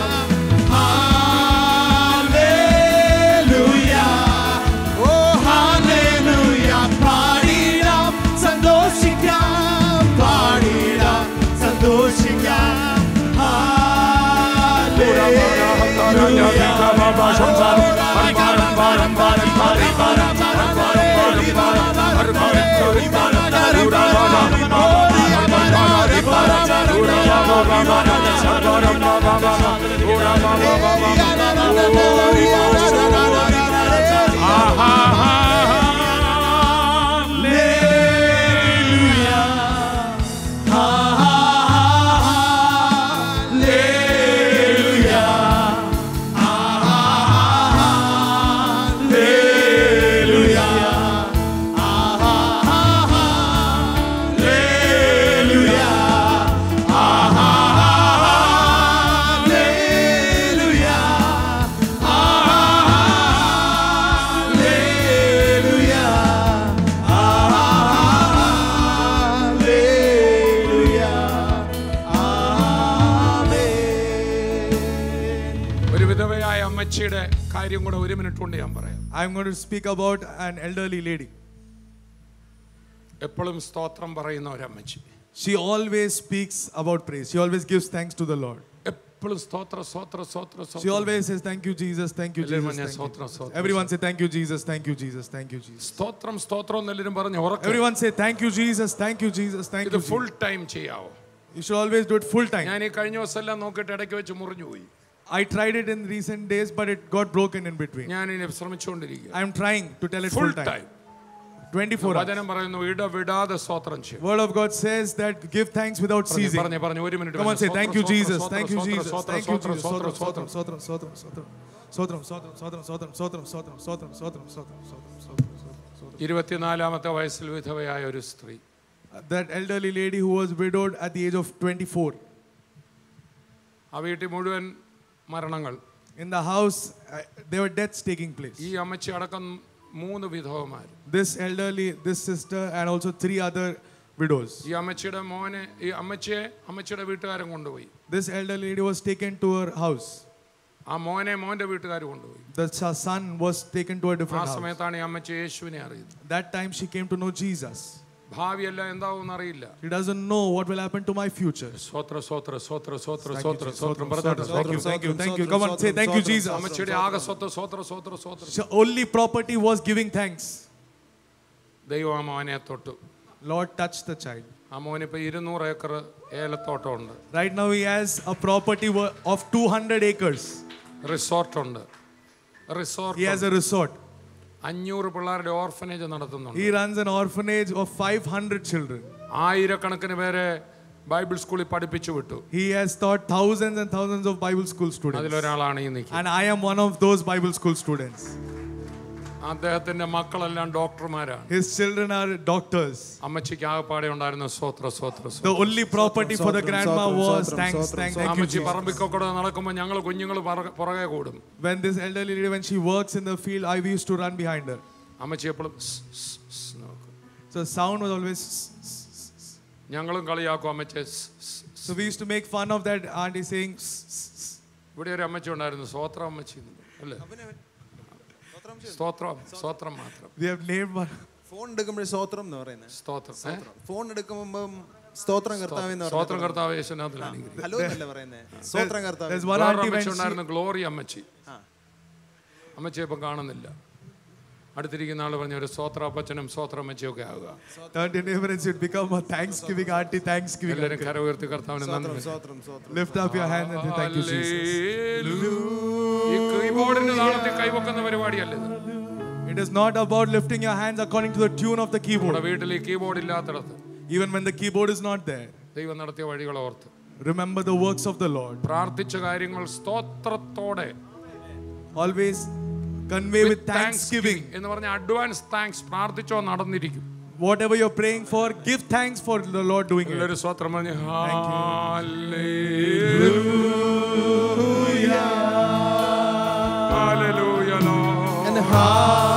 കാര്യം കൂടെ ഒരു minute കൊണ്ട് ഞാൻ പറയാം. I'm going to speak about an elderly lady. എപ്പോഴും സ്തോത്രം പറയുന്ന ഒരമ്മച്ചി. She always speaks about praise. She always gives thanks to the Lord. എപ്പോഴും സ്തോത്ര സ്തോത്ര സ്തോത്ര She സ്തോത്രം. always says, thank you, Jesus, thank you, എല്ലാവരും Jesus. പറഞ്ഞേ Thank സ്തോത്രം you. സ്തോത്രം. Everyone say, thank you, Jesus, thank you, Jesus, thank you, Jesus. സ്തോത്രം സ്തോത്രം എന്നെല്ലാവരും പറഞ്ഞ് ഉറക്കെ. Everyone say, thank you, Jesus, thank you, Jesus, thank ഇത് you, ഫുൾ Jesus. ടൈം ചെയ്യാവോ? You should always do it full time. ഞാൻ ഈ കഴിഞ്ഞ ദിവസം എല്ലാം നോക്കിയിട്ട് ഇടയ്ക്ക് വെച്ച് മുറിഞ്ഞു പോയി. I tried it in recent days, but it got broken in between. ഞാൻ ഇനി ശ്രമിച്ചുകൊണ്ടിരിക്കുക. I am trying to tell it full full time. Time. twenty-four hours. വചനം പറയുന്നു ഇടവിടാതെ സ്തോത്രം ചെയ്യും. Word of God says that give thanks without ceasing. പറഞ്ഞേ പറഞ്ഞേ ഒരു minute. Come on, say thank you, Jesus, thank you, Jesus, സ്തോത്രം thank you, സ്തോത്രം Jesus. സ്തോത്രം Sotram, സ്തോത്രം. sotram, sotram, sotram, sotram, sotram, sotram, sotram, sotram, sotram, sotram, sotram, sotram, sotram, sotram, sotram. ഇരുപത്തിനാലാമത്തെ വയസ്സിൽ വിധവയായ ഒരു സ്ത്രീ. That elderly lady who was widowed at the age of twenty-four. ആ വീട്ടിൽ മുഴുവൻ മരണങ്ങൾ. In the house, uh, there were deaths taking place. ഈ അമ്മച്ചി അടക്കം മൂന്ന് വിധവമാർ. This elderly, this sister, and also three other widows. ഈ അമ്മച്ചിയുടെ മോനെ ഈ അമ്മച്ചിയെ അമ്മച്ചിയുടെ വീട്ടുകാരൻ കൊണ്ടുപോയി. This elderly lady was taken to her house. ആ മോനെ മോന്റെ വീട്ടുകാർ കൊണ്ടുപോയി. The son was taken to a ആ different house. സമയത്താണ് ഈ അമ്മച്ചി യേശുവിനെ അറിയുന്നത്. That time she came to know Jesus. ഭാവിയെല്ലാം എന്താവുമെന്ന് അറിയില്ല. She doesn't know what will happen to my future. സ്തോത്ര സ്തോത്ര സ്തോത്ര സ്തോത്ര Thank you, സ്തോത്ര Jesus. സ്തോത്രം Sotram, പറഞ്ഞാട്ടെ. sotram, Thank you, thank you, thank you. Come on, say thank you, Jesus. അമ്മച്ചിയുടെ ആകെ സ്വത്ത് സ്തോത്ര സ്തോത്ര സ്തോത്രം. Her only property was giving thanks. ദൈവം ആ മോനെ തൊട്ടു. Lord touched the child. ആ മോനിപ്പോ ഇരുന്നൂറ് ഏക്കർ ഏലത്തോട്ടമുണ്ട്. Right now he has a property wo- of two hundred acres. Resort ഉണ്ട്. Resort He has a resort. അഞ്ഞൂറ് പിള്ളേരുടെ ഓർഫനേജ് നടത്തുന്നുണ്ട്. He runs an orphanage of five hundred children. ആയിരക്കണക്കിന് പേരെ ബൈബിൾ സ്കൂളിൽ പഠിപ്പിച്ചു വിട്ടു. He has taught thousands and thousands of Bible school students. അതിലൊരാളാണ് ഈ നിൽക്കുന്നത്. And I am one of those Bible school students. അദ്ദേഹത്തിന്റെ മക്കളെല്ലാം ഡോക്ടർമാരാണ്. His children are doctors. അമ്മച്ചിക്ക് ആകെപ്പാടെ ഉണ്ടായിരുന്ന സ്തോത്ര സ്തോത്ര The സ്തോത്രം. only property for the grandma was thanks, thank, thank you, അമ്മച്ചി Jesus. പറമ്പിക്കൂടെ നടക്കുമ്പോൾ ഞങ്ങൾ കുഞ്ഞുങ്ങൾ പുറകെ കൂടും. When this elderly lady, when she works in the field, I used to run behind her. അമ്മച്ചി എപ്പോഴും നോക്കും. So sound was always. ഞങ്ങളും കളിയാക്കും അമ്മച്ചി. So we used to make fun of that auntie saying. ഇവിടെ ഒരു അമ്മച്ചി ഉണ്ടായിരുന്നു, സ്തോത്രം അമ്മച്ചി അല്ലേ? സ്തോത്രം സ്തോത്രം മാത്രം. We have named one. Phone എടുക്കുമ്പോൾ സ്തോത്രം എന്ന് പറയുന്നത്. സ്തോത്രം. ഫോൺ എടുക്കുമ്പോൾ സ്തോത്രം കർത്താവേ എന്ന് സ്തോത്രം പറയുന്നത്. കർത്താവ് യേശുനാഥനാണ്. ഹലോ എന്നല്ല പറയുന്നത്, സ്തോത്രം കർത്താവേ. There's one വേറൊരു auntie when അമ്മച്ചി she, ഉണ്ടായിരുന്നു, ഗ്ലോറി അമ്മച്ചി. അമ്മച്ചിയെ ഇപ്പം കാണുന്നില്ല. അടുത്തിരിക്കുന്ന ആള് പറഞ്ഞ ഒരു സ്തോത്ര അപ്പച്ചനും സ്തോത്ര അമ്മച്ചിയൊക്കെ ആവുക. turn to your neighbor and said, become a thanksgiving auntie, thanksgiving എല്ലാവരും uncle. കര ഉയർത്തി കർത്താവിനെ നന്ദി. സ്തോത്രം സ്തോത്രം. Lift up your hand and say thank you, Jesus. ഈ കീബോർഡിന്റെ താളത്തിൽ കൈവക്കുന്ന പരിപാടിയല്ല ഇത്. It is not about lifting your hands according to the tune of the നമ്മുടെ keyboard. വീട്ടിൽ ഈ കീബോർഡ് ഇല്ലാത്തടത്ത് Even when the keyboard is not there, ദൈവം നടത്തിയ വഴികൾ ഓർത്ത് remember the works of the Lord. പ്രാർത്ഥിച്ച കാര്യങ്ങൾ സ്തോത്രത്തോടെ Always convey with thanksgiving. എന്ന് പറഞ്ഞ അഡ്വാൻസ് താങ്ക്സ് പ്രാർത്ഥിച്ചോ നടന്നിരിക്കും. Whatever you're praying for, give thanks for the Lord doing it. എല്ലാവരും സ്തോത്രം പറഞ്ഞ് Hallelujah. ഹല്ലേലൂയ. And